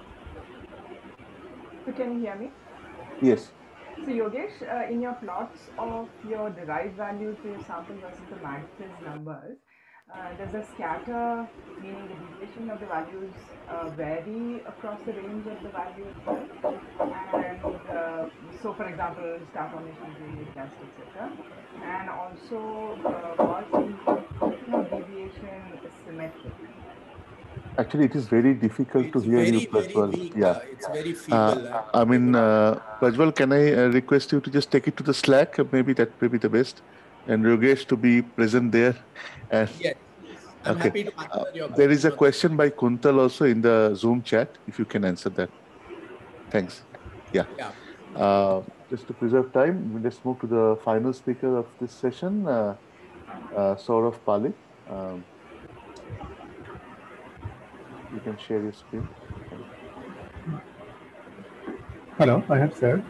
so can you hear me? Yes. So Yogesh, uh, in your plots of your derived values for your sample versus the matrix numbers, uh, does the scatter, meaning the deviation of the values, uh, vary across the range of the value itself? And uh, so, for example, star formation, gradient, dust, et cetera. And also, uh, was the deviation symmetric? Actually, it is very difficult to It's hear very, you, very Prajwal. weak. Yeah. Uh, it's very feeble. Uh, I mean, uh, Prajwal, can I uh, request you to just take it to the Slack? Maybe that may be the best. And Yogesh to be present there. And, yes, I'm okay. happy to answer Uh, your there is a question. question by Kuntal also in the Zoom chat, if you can answer that. Thanks. Yeah. Yeah. Uh, just to preserve time, let's move to the final speaker of this session, uh, uh, Saurav Palik. Um, you can share your screen. Hello, I have shared.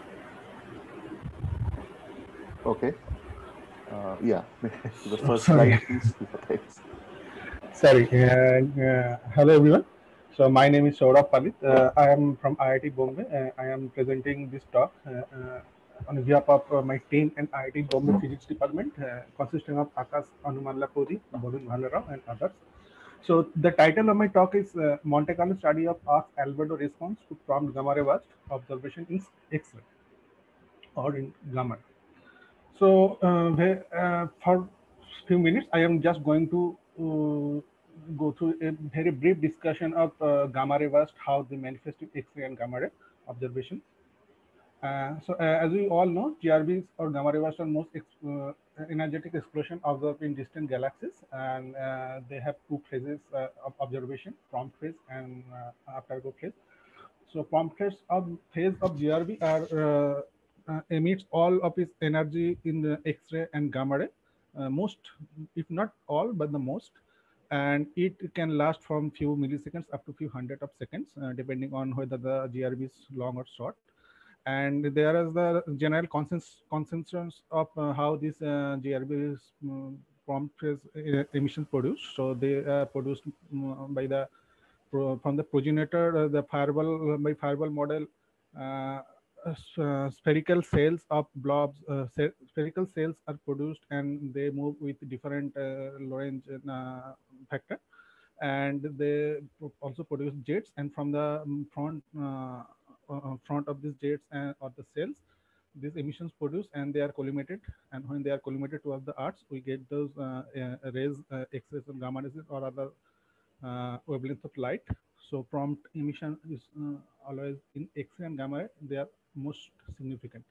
Okay. Uh, yeah, the first Sorry. slide, please. Thanks. Sorry. Uh, uh, hello, everyone. So my name is Saurabh Palit. Uh, I am from I I T Bombay. Uh, I am presenting this talk uh, uh, on behalf of uh, my team and I I T Bombay Physics Department, uh, consisting of Akash Anumanlapuri, Bodun Bhanarao, and others. So the title of my talk is uh, Monte Carlo Study of Arch-Albedo Response to Prompt Gamma Ray Burst Observation in X-ray or in gamma. So uh, uh, for few minutes, I am just going to uh, go through a very brief discussion of uh, gamma ray burst, how they manifest in X-ray and gamma ray observation. Uh, so uh, as we all know, G R Bs or gamma ray bursts are most ex uh, energetic explosion observed in distant galaxies, and uh, they have two phases uh, of observation: prompt phase and uh, afterglow phase. So prompt phase of phase of G R B are uh, uh, emits all of its energy in the X-ray and gamma ray, uh, most, if not all, but the most, and it can last from few milliseconds up to few hundred of seconds, uh, depending on whether the G R B is long or short. And there is the general consensus consensus of uh, how this uh, G R B is um, prompt is, uh, emissions produced. So they are produced um, by the from the progenitor, uh, the fireball by fireball model. Uh, uh, spherical cells of blobs, uh, spherical cells are produced, and they move with different uh, Lorentz uh, factor, and they also produce jets. And from the front uh, uh, front of these jets and or the cells, these emissions produced, and they are collimated. And when they are collimated towards the earth, we get those uh, uh, rays, uh, X-rays and gamma rays or other uh, wavelengths of light. So prompt emission is uh, always in X-ray and gamma ray, they are most significant.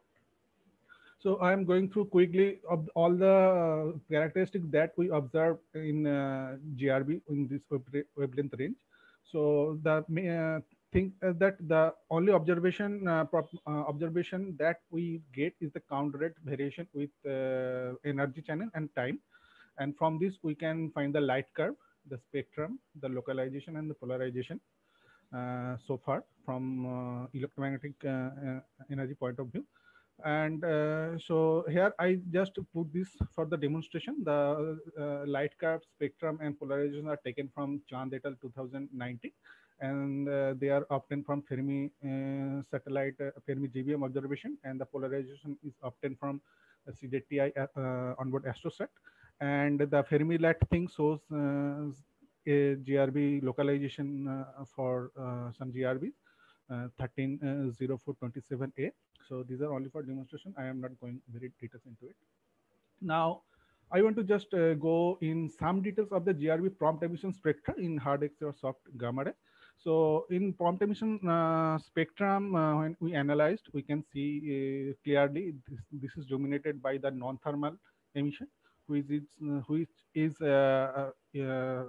So I am going through quickly of all the uh, characteristics that we observe in uh, G R B in this wavelength range. So the uh, thing uh, that the only observation uh, prop, uh, observation that we get is the count rate variation with uh, energy channel and time. And from this we can find the light curve, the spectrum, the localization, and the polarization uh, so far from uh, electromagnetic uh, uh, energy point of view. And uh, so here I just put this for the demonstration. The uh, light curve, spectrum, and polarization are taken from Chand et al. two thousand nineteen, and uh, they are obtained from Fermi uh, satellite, uh, Fermi G B M observation, and the polarization is obtained from uh, C Z T I uh, onboard astrosat. And the Fermi light thing shows uh, a G R B localization uh, for uh, some G R Bs, uh, thirteen oh four twenty-seven A. So these are only for demonstration. I am not going very details into it. Now, I want to just uh, go in some details of the G R B prompt emission spectra in hard X-ray or soft gamma ray. So in prompt emission uh, spectrum, uh, when we analyzed, we can see uh, clearly this, this is dominated by the non-thermal emission, which is, uh, which is uh, uh, uh,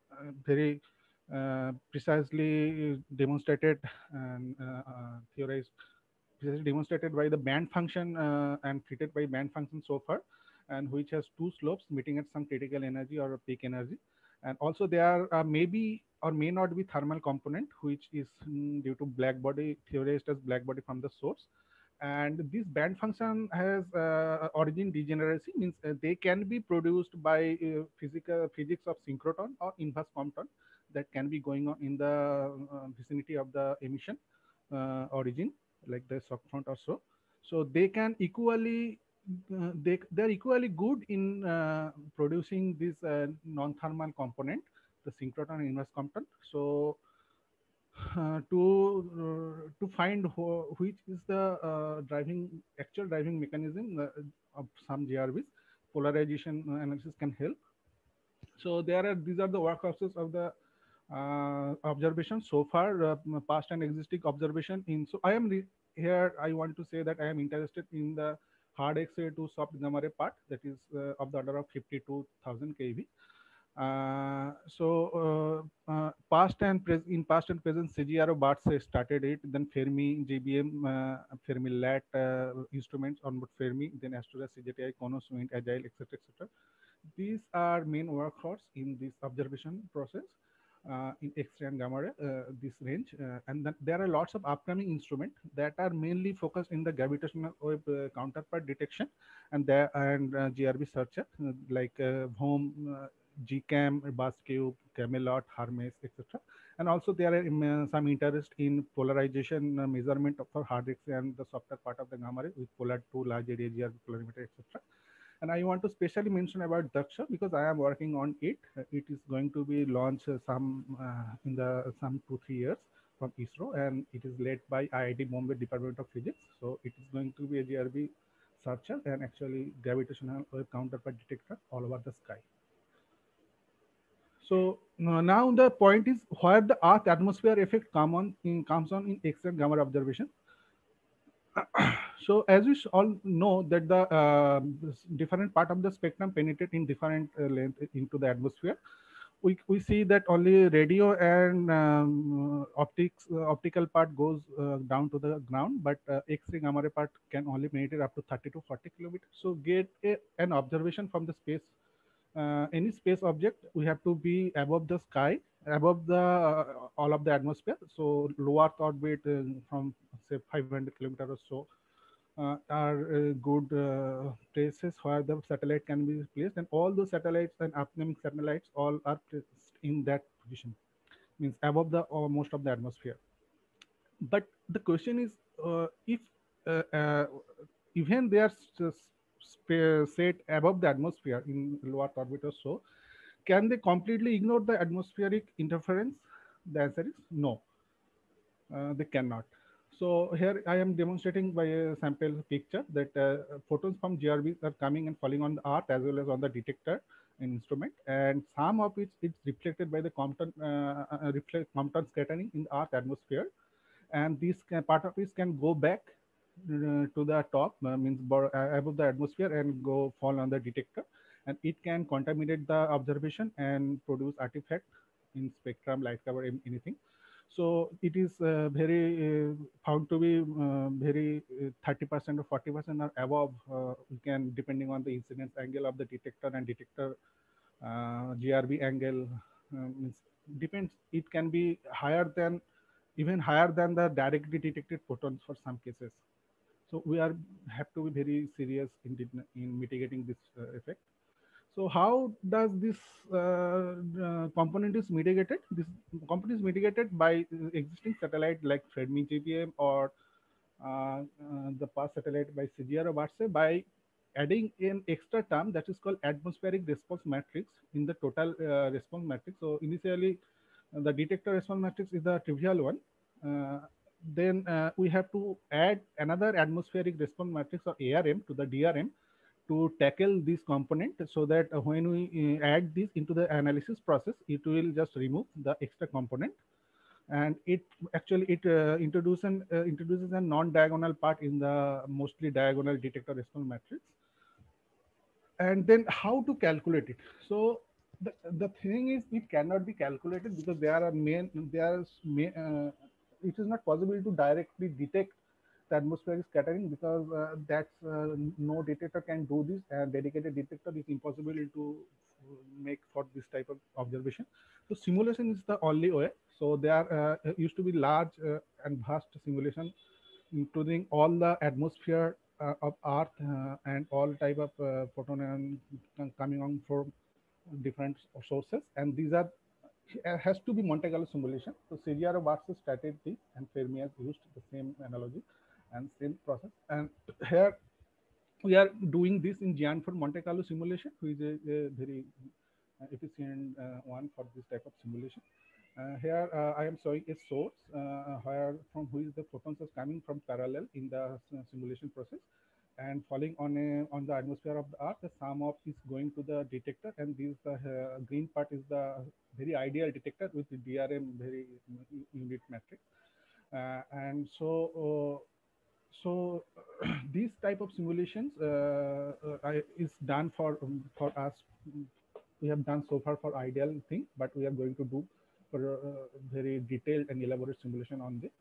very uh, precisely demonstrated and uh, uh, theorized, precisely demonstrated by the band function uh, and treated by band function so far, and which has two slopes meeting at some critical energy or a peak energy. And also there are uh, maybe or may not be thermal component, which is mm, due to black body, theorized as black body from the source. And this band function has uh, origin degeneracy, means uh, they can be produced by uh, physical physics of synchrotron or inverse Compton that can be going on in the uh, vicinity of the emission uh, origin, like the shock front or so. So they can equally uh, they they're equally good in uh, producing this uh, non-thermal component, the synchrotron and inverse Compton. So Uh, to uh, to find wh which is the uh, driving actual driving mechanism uh, of some G R Bs, polarization analysis can help. So there are these are the workhorses of the uh, observation so far, uh, past and existing observation in. So I am here. I want to say that I am interested in the hard X-ray to soft gamma ray part, that is uh, of the order of fifty-two thousand keV. Uh, so uh, uh, past and present in past and present C G R O BARTS started it, then Fermi G B M, uh, Fermi lat uh, instruments onboard Fermi, then Astroras, C Z T I, Konos, Wind, Agile, et cetera, et cetera. These are main workhorse in this observation process uh, in X-ray and gamma ray, uh, this range, uh, and then there are lots of upcoming instruments that are mainly focused in the gravitational wave uh, counterpart detection and there and uh, G R B searcher uh, like uh, home. Uh, G CAM, BuzzCube, Camelot, Hermes, et cetera. And also there are um, some interest in polarization uh, measurement for hard X-ray and the softer part of the gamma ray with Polar two, large area G R B polarimeter, et cetera. And I want to specially mention about Daksha because I am working on it. Uh, it is going to be launched uh, some uh, in the some two three years from ISRO, and it is led by I I T Bombay Department of Physics. So it is going to be a G R B searcher and actually gravitational wave counterpart detector all over the sky. So uh, now the point is where the Earth atmosphere effect come on in, comes on in X-ray and gamma observation. So as we all know that the uh, different part of the spectrum penetrate in different uh, length into the atmosphere. We, we see that only radio and um, optics uh, optical part goes uh, down to the ground, but uh, X-ray gamma ray part can only penetrate up to thirty to forty kilometers. So get a, an observation from the space uh, any space object, we have to be above the sky, above the uh, all of the atmosphere. So low Earth orbit uh, from say five hundred kilometers or so uh, are uh, good uh, places where the satellite can be placed, and all those satellites and upcoming satellites all are placed in that position, means above the or most of the atmosphere. But the question is, uh, if uh, uh, even they are set above the atmosphere in low Earth orbit or so, can they completely ignore the atmospheric interference? The answer is no, uh, they cannot. So here I am demonstrating by a sample picture that uh, photons from G R Bs are coming and falling on the Earth as well as on the detector and instrument, and some of it is reflected by the Compton uh, uh, reflect Compton scattering in the Earth atmosphere, and this can, part of it can go back uh, to the top, uh, means uh, above the atmosphere, and go fall on the detector, and it can contaminate the observation and produce artifact in spectrum, light cover, anything. So it is uh, very uh, found to be uh, very thirty percent or forty percent or above. Uh, we can, depending on the incidence angle of the detector and detector uh, G R B angle, uh, means depends. It can be higher than, even higher than the directly detected photons for some cases. So we are have to be very serious in, in mitigating this uh, effect. So how does this uh, uh, component is mitigated? This component is mitigated by existing satellite like Fermi G B M or uh, uh, the past satellite by C G R or BARTSE, by adding an extra term that is called atmospheric response matrix in the total uh, response matrix. So initially, uh, the detector response matrix is the trivial one. Uh, then uh, we have to add another atmospheric response matrix or A R M to the D R M to tackle this component, so that uh, when we uh, add this into the analysis process, it will just remove the extra component, and it actually it uh, introduces an, uh, introduces a non-diagonal part in the mostly diagonal detector response matrix. And then how to calculate it? So the, the thing is, it cannot be calculated because there are main there is main, uh, it is not possible to directly detect the atmospheric scattering, because uh, that's uh, no detector can do this, and dedicated detector is impossible to make for this type of observation. So simulation is the only way. So there uh, used to be large uh, and vast simulation, including all the atmosphere uh, of Earth uh, and all type of uh, photon and coming on from different sources, and these are has to be Monte Carlo simulation. So C G R O BARTSE started this, and Fermi has used the same analogy and same process. And here we are doing this in Gian for Monte Carlo simulation, which is a, a very efficient uh, one for this type of simulation. Uh, here uh, I am showing a source uh, where from which the photons are coming from parallel in the simulation process and falling on a on the atmosphere of the Earth. The sum of is going to the detector, and this uh, green part is the very ideal detector with the D R M very unit matrix. Uh, and so uh, so these type of simulations uh, uh, is done for um, for us. We have done so far for ideal thing, but we are going to do for uh, very detailed and elaborate simulation on this.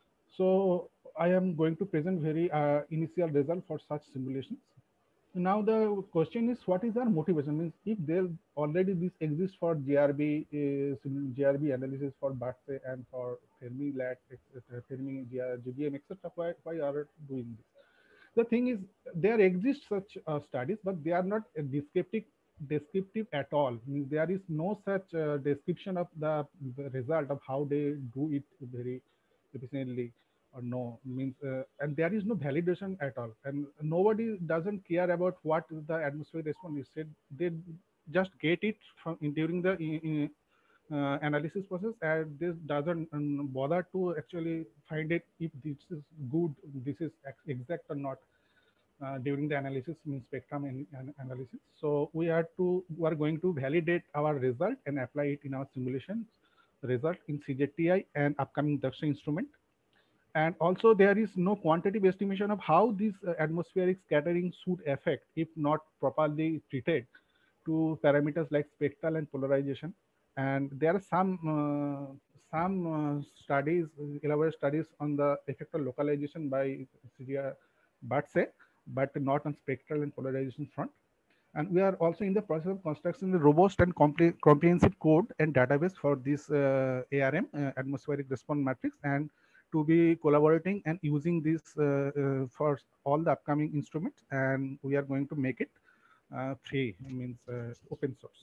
So I am going to present very uh, initial result for such simulations. Now the question is, what is our motivation? Means if there already this exists for G R B, uh, G R B analysis for BARTSE and for Fermi Lat, Fermi G B M, et cetera. Why, why are we doing this? The thing is, there exist such uh, studies, but they are not uh, descriptive descriptive at all. Means there is no such uh, description of the, the result of how they do it very efficiently or no, means uh, and there is no validation at all, and nobody doesn't care about what the atmospheric response is said. They just get it from in, during the in, in, uh, analysis process, and this doesn't um, bother to actually find it if this is good, this is exact or not. Uh, during the analysis, means spectrum and, and analysis. So we are to we are going to validate our result and apply it in our simulations result in C J T I and upcoming Daksha instrument. And also there is no quantitative estimation of how this uh, atmospheric scattering should affect, if not properly treated, to parameters like spectral and polarization. And there are some uh, some uh, studies, elaborate studies on the effect of localization by C G R BARTSE, but not on spectral and polarization front. And we are also in the process of constructing the robust and compre comprehensive code and database for this uh, A R M, uh, atmospheric response matrix, and to be collaborating and using this uh, uh, for all the upcoming instruments. And we are going to make it uh, free, means uh, open source.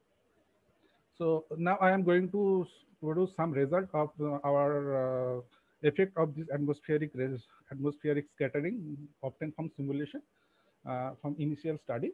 So now I am going to produce some result of uh, our uh, effect of this atmospheric atmospheric scattering obtained from simulation uh, from initial study.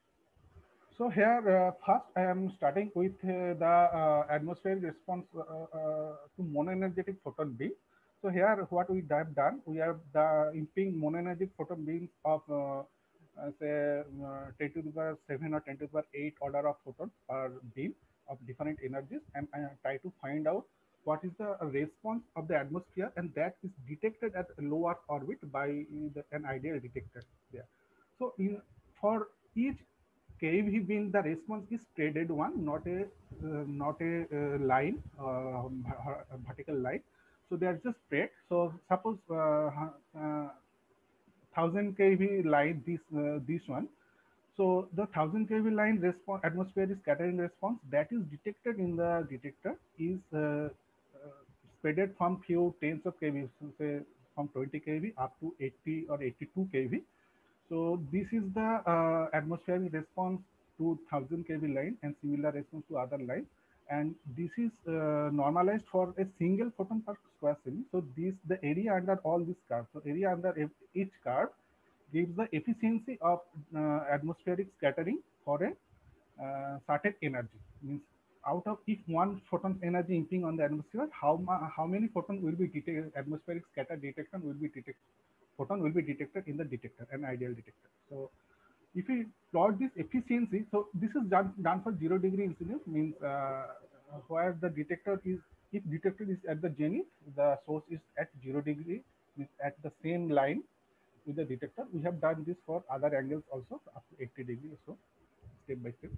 So here, uh, first I am starting with uh, the uh, atmospheric response uh, uh, to monoenergetic photon beam. So here, what we have done, we have the imping monoenergetic photon beams of uh, uh, say uh, ten to the power seven or ten to the power eight order of photons per beam of different energies, and I try to find out what is the response of the atmosphere, and that is detected at a lower orbit by the, an ideal detector there. So in for each K V beam, the response is spreaded one, not a uh, not a uh, line, uh, a vertical line. So they are just spread. So suppose uh, uh, thousand K V line, this uh, this one. So the thousand K V line response, atmospheric scattering response that is detected in the detector is uh, uh, spreaded from few tens of K V, so say from twenty K V up to eighty or eighty-two K V. So this is the uh, atmospheric response to one thousand K V line and similar response to other lines. And this is uh, normalized for a single photon per square centimeter. So this the area under all these curves. So area under each curve gives the efficiency of uh, atmospheric scattering for a uh, certain energy. Means out of if one photon energy imping on the atmosphere, how how many photons will be detected? Atmospheric scatter detection will be detected. Photon will be detected in the detector, an ideal detector. So if we plot this efficiency, so this is done, done for zero degree incidence, means uh, where the detector is, if detector is at the zenith, the source is at zero degree, is at the same line with the detector. We have done this for other angles also, up to eighty degree or so, step by step.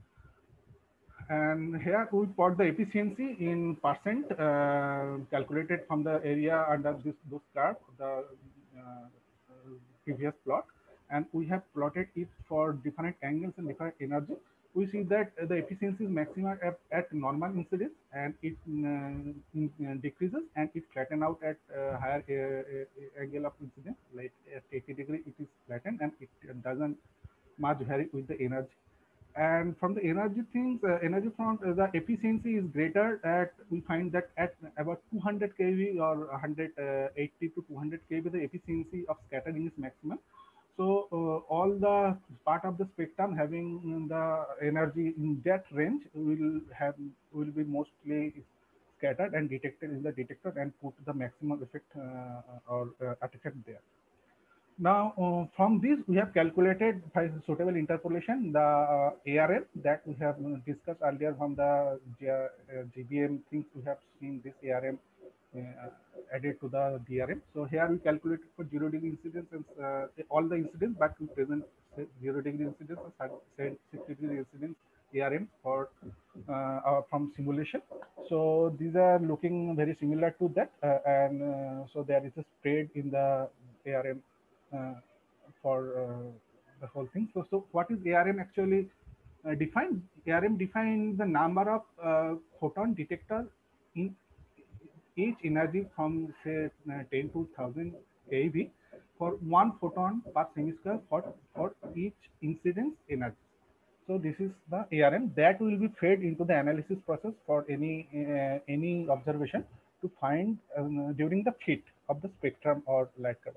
And here we plot the efficiency in percent uh, calculated from the area under this those curve, the uh, previous plot, and we have plotted it for different angles and different energy. We see that the efficiency is maximum at, at normal incidence, and it uh, decreases and it flatten out at uh, higher uh, angle of incidence, like at eighty degree it is flattened and it doesn't much vary with the energy. And from the energy things, uh, energy front, uh, the efficiency is greater at, we find that at about two hundred K V or one hundred eighty to two hundred K V, the efficiency of scattering is maximum. So uh, all the part of the spectrum having the energy in that range will have will be mostly scattered and detected in the detector and put the maximum effect uh, or uh, artifact there. Now, uh, from this, we have calculated by suitable interpolation the uh, A R M that we have discussed earlier from the G, uh, G B M things. We have seen this A R M uh, added to the D R M. So here we calculated for zero degree incidence and uh, all the incidence, but we present zero degree incidence or sixty degree incidence A R M for uh, from simulation. So these are looking very similar to that, uh, and uh, so there is a spread in the A R M. Uh, for uh, the whole thing. So, so what is A R M actually uh, defined? A R M defines the number of uh, photon detector in each energy from say uh, ten to one thousand K V for one photon per semicircle for, for each incidence energy. So this is the A R M that will be fed into the analysis process for any uh, any observation to find um, during the fit of the spectrum or light curve.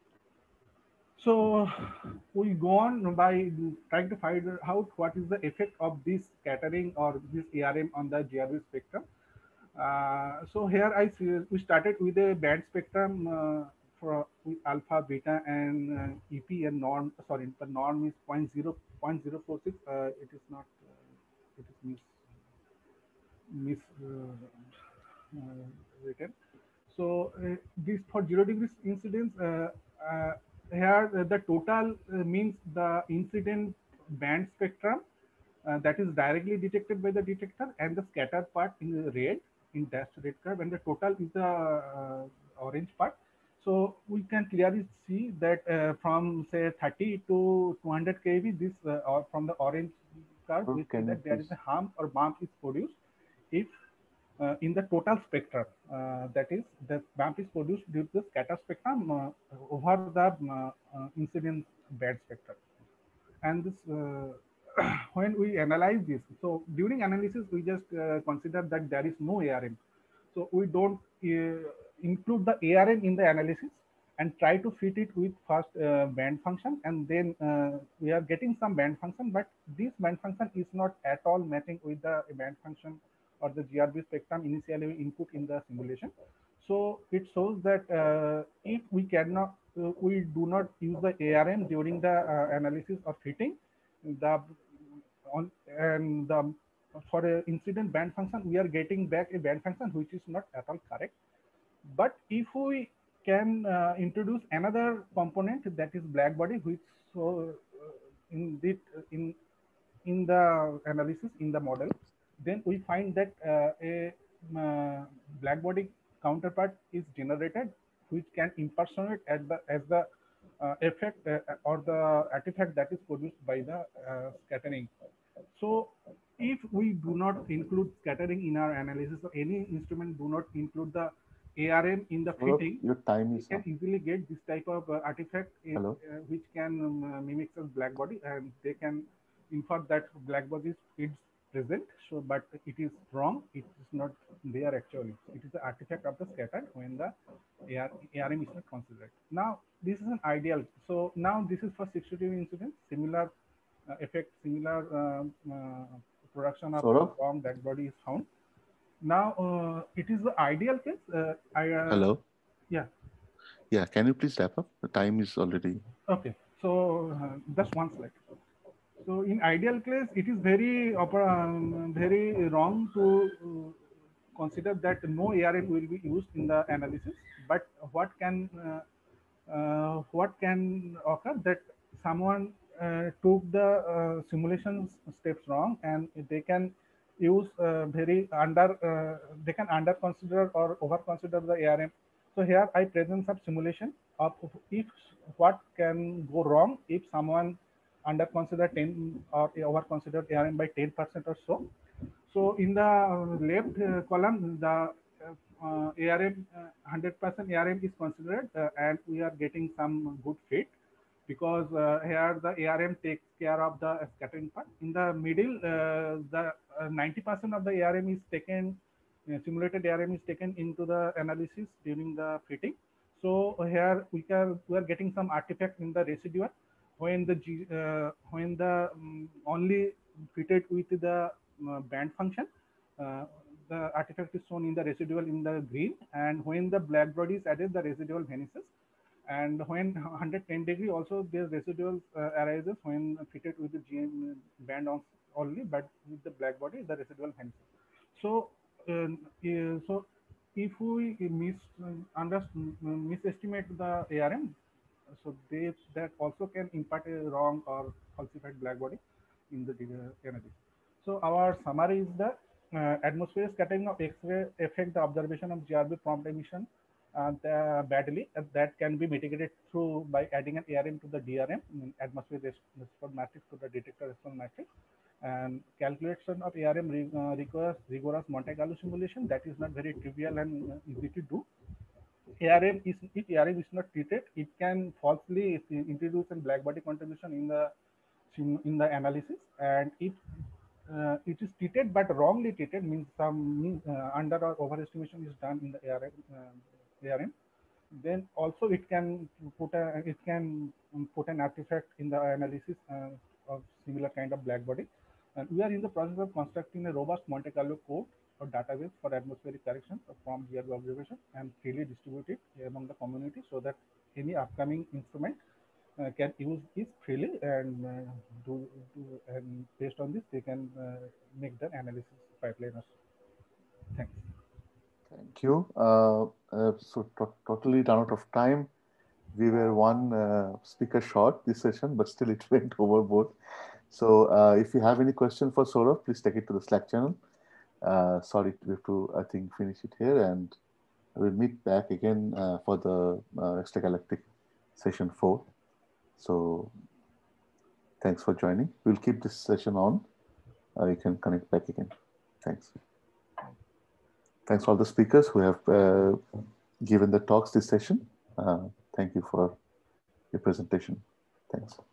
So we go on by trying to find out what is the effect of this scattering or this A R M on the G R V spectrum. Uh, so here I see we started with a band spectrum uh, for with alpha, beta, and uh, E P and norm. Sorry, the norm is zero point zero four six. Uh, it is not. Uh, it is mis mis uh, uh, written. So uh, this for zero degrees incidence. Uh, uh, here uh, the total uh, means the incident band spectrum uh, that is directly detected by the detector, and the scattered part in the red in dashed red curve, and the total is the uh, orange part. So we can clearly see that uh, from say thirty to two hundred K V, this uh, or from the orange curve, we see that there is a hump or bump is produced if uh, in the total spectrum, uh, that is, the bump is produced due to the scatter spectrum uh, over the uh, uh, incidence band spectrum. And this, uh, when we analyze this, so during analysis, we just uh, consider that there is no A R M. So we don't uh, include the A R M in the analysis and try to fit it with first uh, band function, and then uh, we are getting some band function, but this band function is not at all matching with the band function or the G R B spectrum initially input in the simulation. So it shows that uh, if we cannot, uh, we do not use the A R M during the uh, analysis or fitting, the on and the for a incident band function, we are getting back a band function which is not at all correct. But if we can uh, introduce another component, that is black body, which so uh, in the in in the analysis in the model, then we find that uh, a uh, black body counterpart is generated, which can impersonate at the as the uh, effect uh, or the artifact that is produced by the uh, scattering. So if we do not include scattering in our analysis, or any instrument do not include the A R M in the Hello, fitting, your time we is can up. easily get this type of uh, artifact in, Hello. uh, which can um, uh, mimic a black body, and they can infer that black body is present. So, but it is wrong. It is not there actually. It is the artifact of the scattered when the A R M is not considered. Now, this is an ideal. So now this is for sixty-two incidents, similar uh, effect, similar uh, uh, production of Saurabh? wrong black body is found. Now, uh, it is the ideal case. Uh, I, uh, Hello. Yeah. Yeah, can you please wrap up? The time is already. Okay. So uh, just one slide. So in ideal case, it is very um, very wrong to uh, consider that no A R M will be used in the analysis. But what can uh, uh, what can occur that someone uh, took the uh, simulation steps wrong, and they can use uh, very under uh, they can under consider or over consider the A R M. So here I present some simulation of if what can go wrong if someone under consider ten or over considered A R M by ten percent or so. So in the left uh, column, the uh, A R M uh, one hundred percent A R M is considered, uh, and we are getting some good fit, because uh, here the A R M takes care of the scattering part. In the middle, uh, the ninety percent uh, of the A R M is taken, uh, simulated A R M is taken into the analysis during the fitting. So here we can we are getting some artifact in the residual when the G, uh, when the um, only fitted with the uh, band function. Uh, the artifact is shown in the residual in the green, and when the black body is added, the residual vanishes. And when one hundred ten degree also, the residual uh, arises when fitted with the G M band on only, but with the black body, the residual vanishes. So, uh, uh, so if we mis under, misestimate the A R M, so they that also can impart a wrong or falsified black body in the energy. So our summary is the uh, atmosphere scattering of X-ray affect the observation of G R B prompt emission uh, the badly. Uh, that can be mitigated through by adding an A R M to the D R M, atmosphere response matrix, to the detector response matrix. And calculation of A R M re, uh, requires rigorous Monte Carlo simulation. That is not very trivial and uh, easy to do. A R M is, if A R M is not treated, it can falsely introduce a black body contribution in the in the analysis. And if uh, it is treated but wrongly treated, means some uh, under or overestimation is done in the A R M, uh, A R M, then also it can put a it can put an artifact in the analysis uh, of similar kind of black body. And we are in the process of constructing a robust Monte Carlo code or database for atmospheric correction from G R B observation and freely distribute it among the community, so that any upcoming instrument uh, can use it freely, and uh, do, do and based on this they can uh, make the analysis pipeline. Thanks. Thank you. Uh, uh, so to totally run out of time. We were one uh, speaker short this session, but still it went overboard. So uh, if you have any question for Saurabh, please take it to the Slack channel. Uh, sorry, we have to, I think, finish it here. And we'll meet back again uh, for the uh, Extragalactic session four. So thanks for joining. We'll keep this session on. Uh, you can connect back again. Thanks. Thanks all the speakers who have uh, given the talks this session. Uh, thank you for your presentation. Thanks.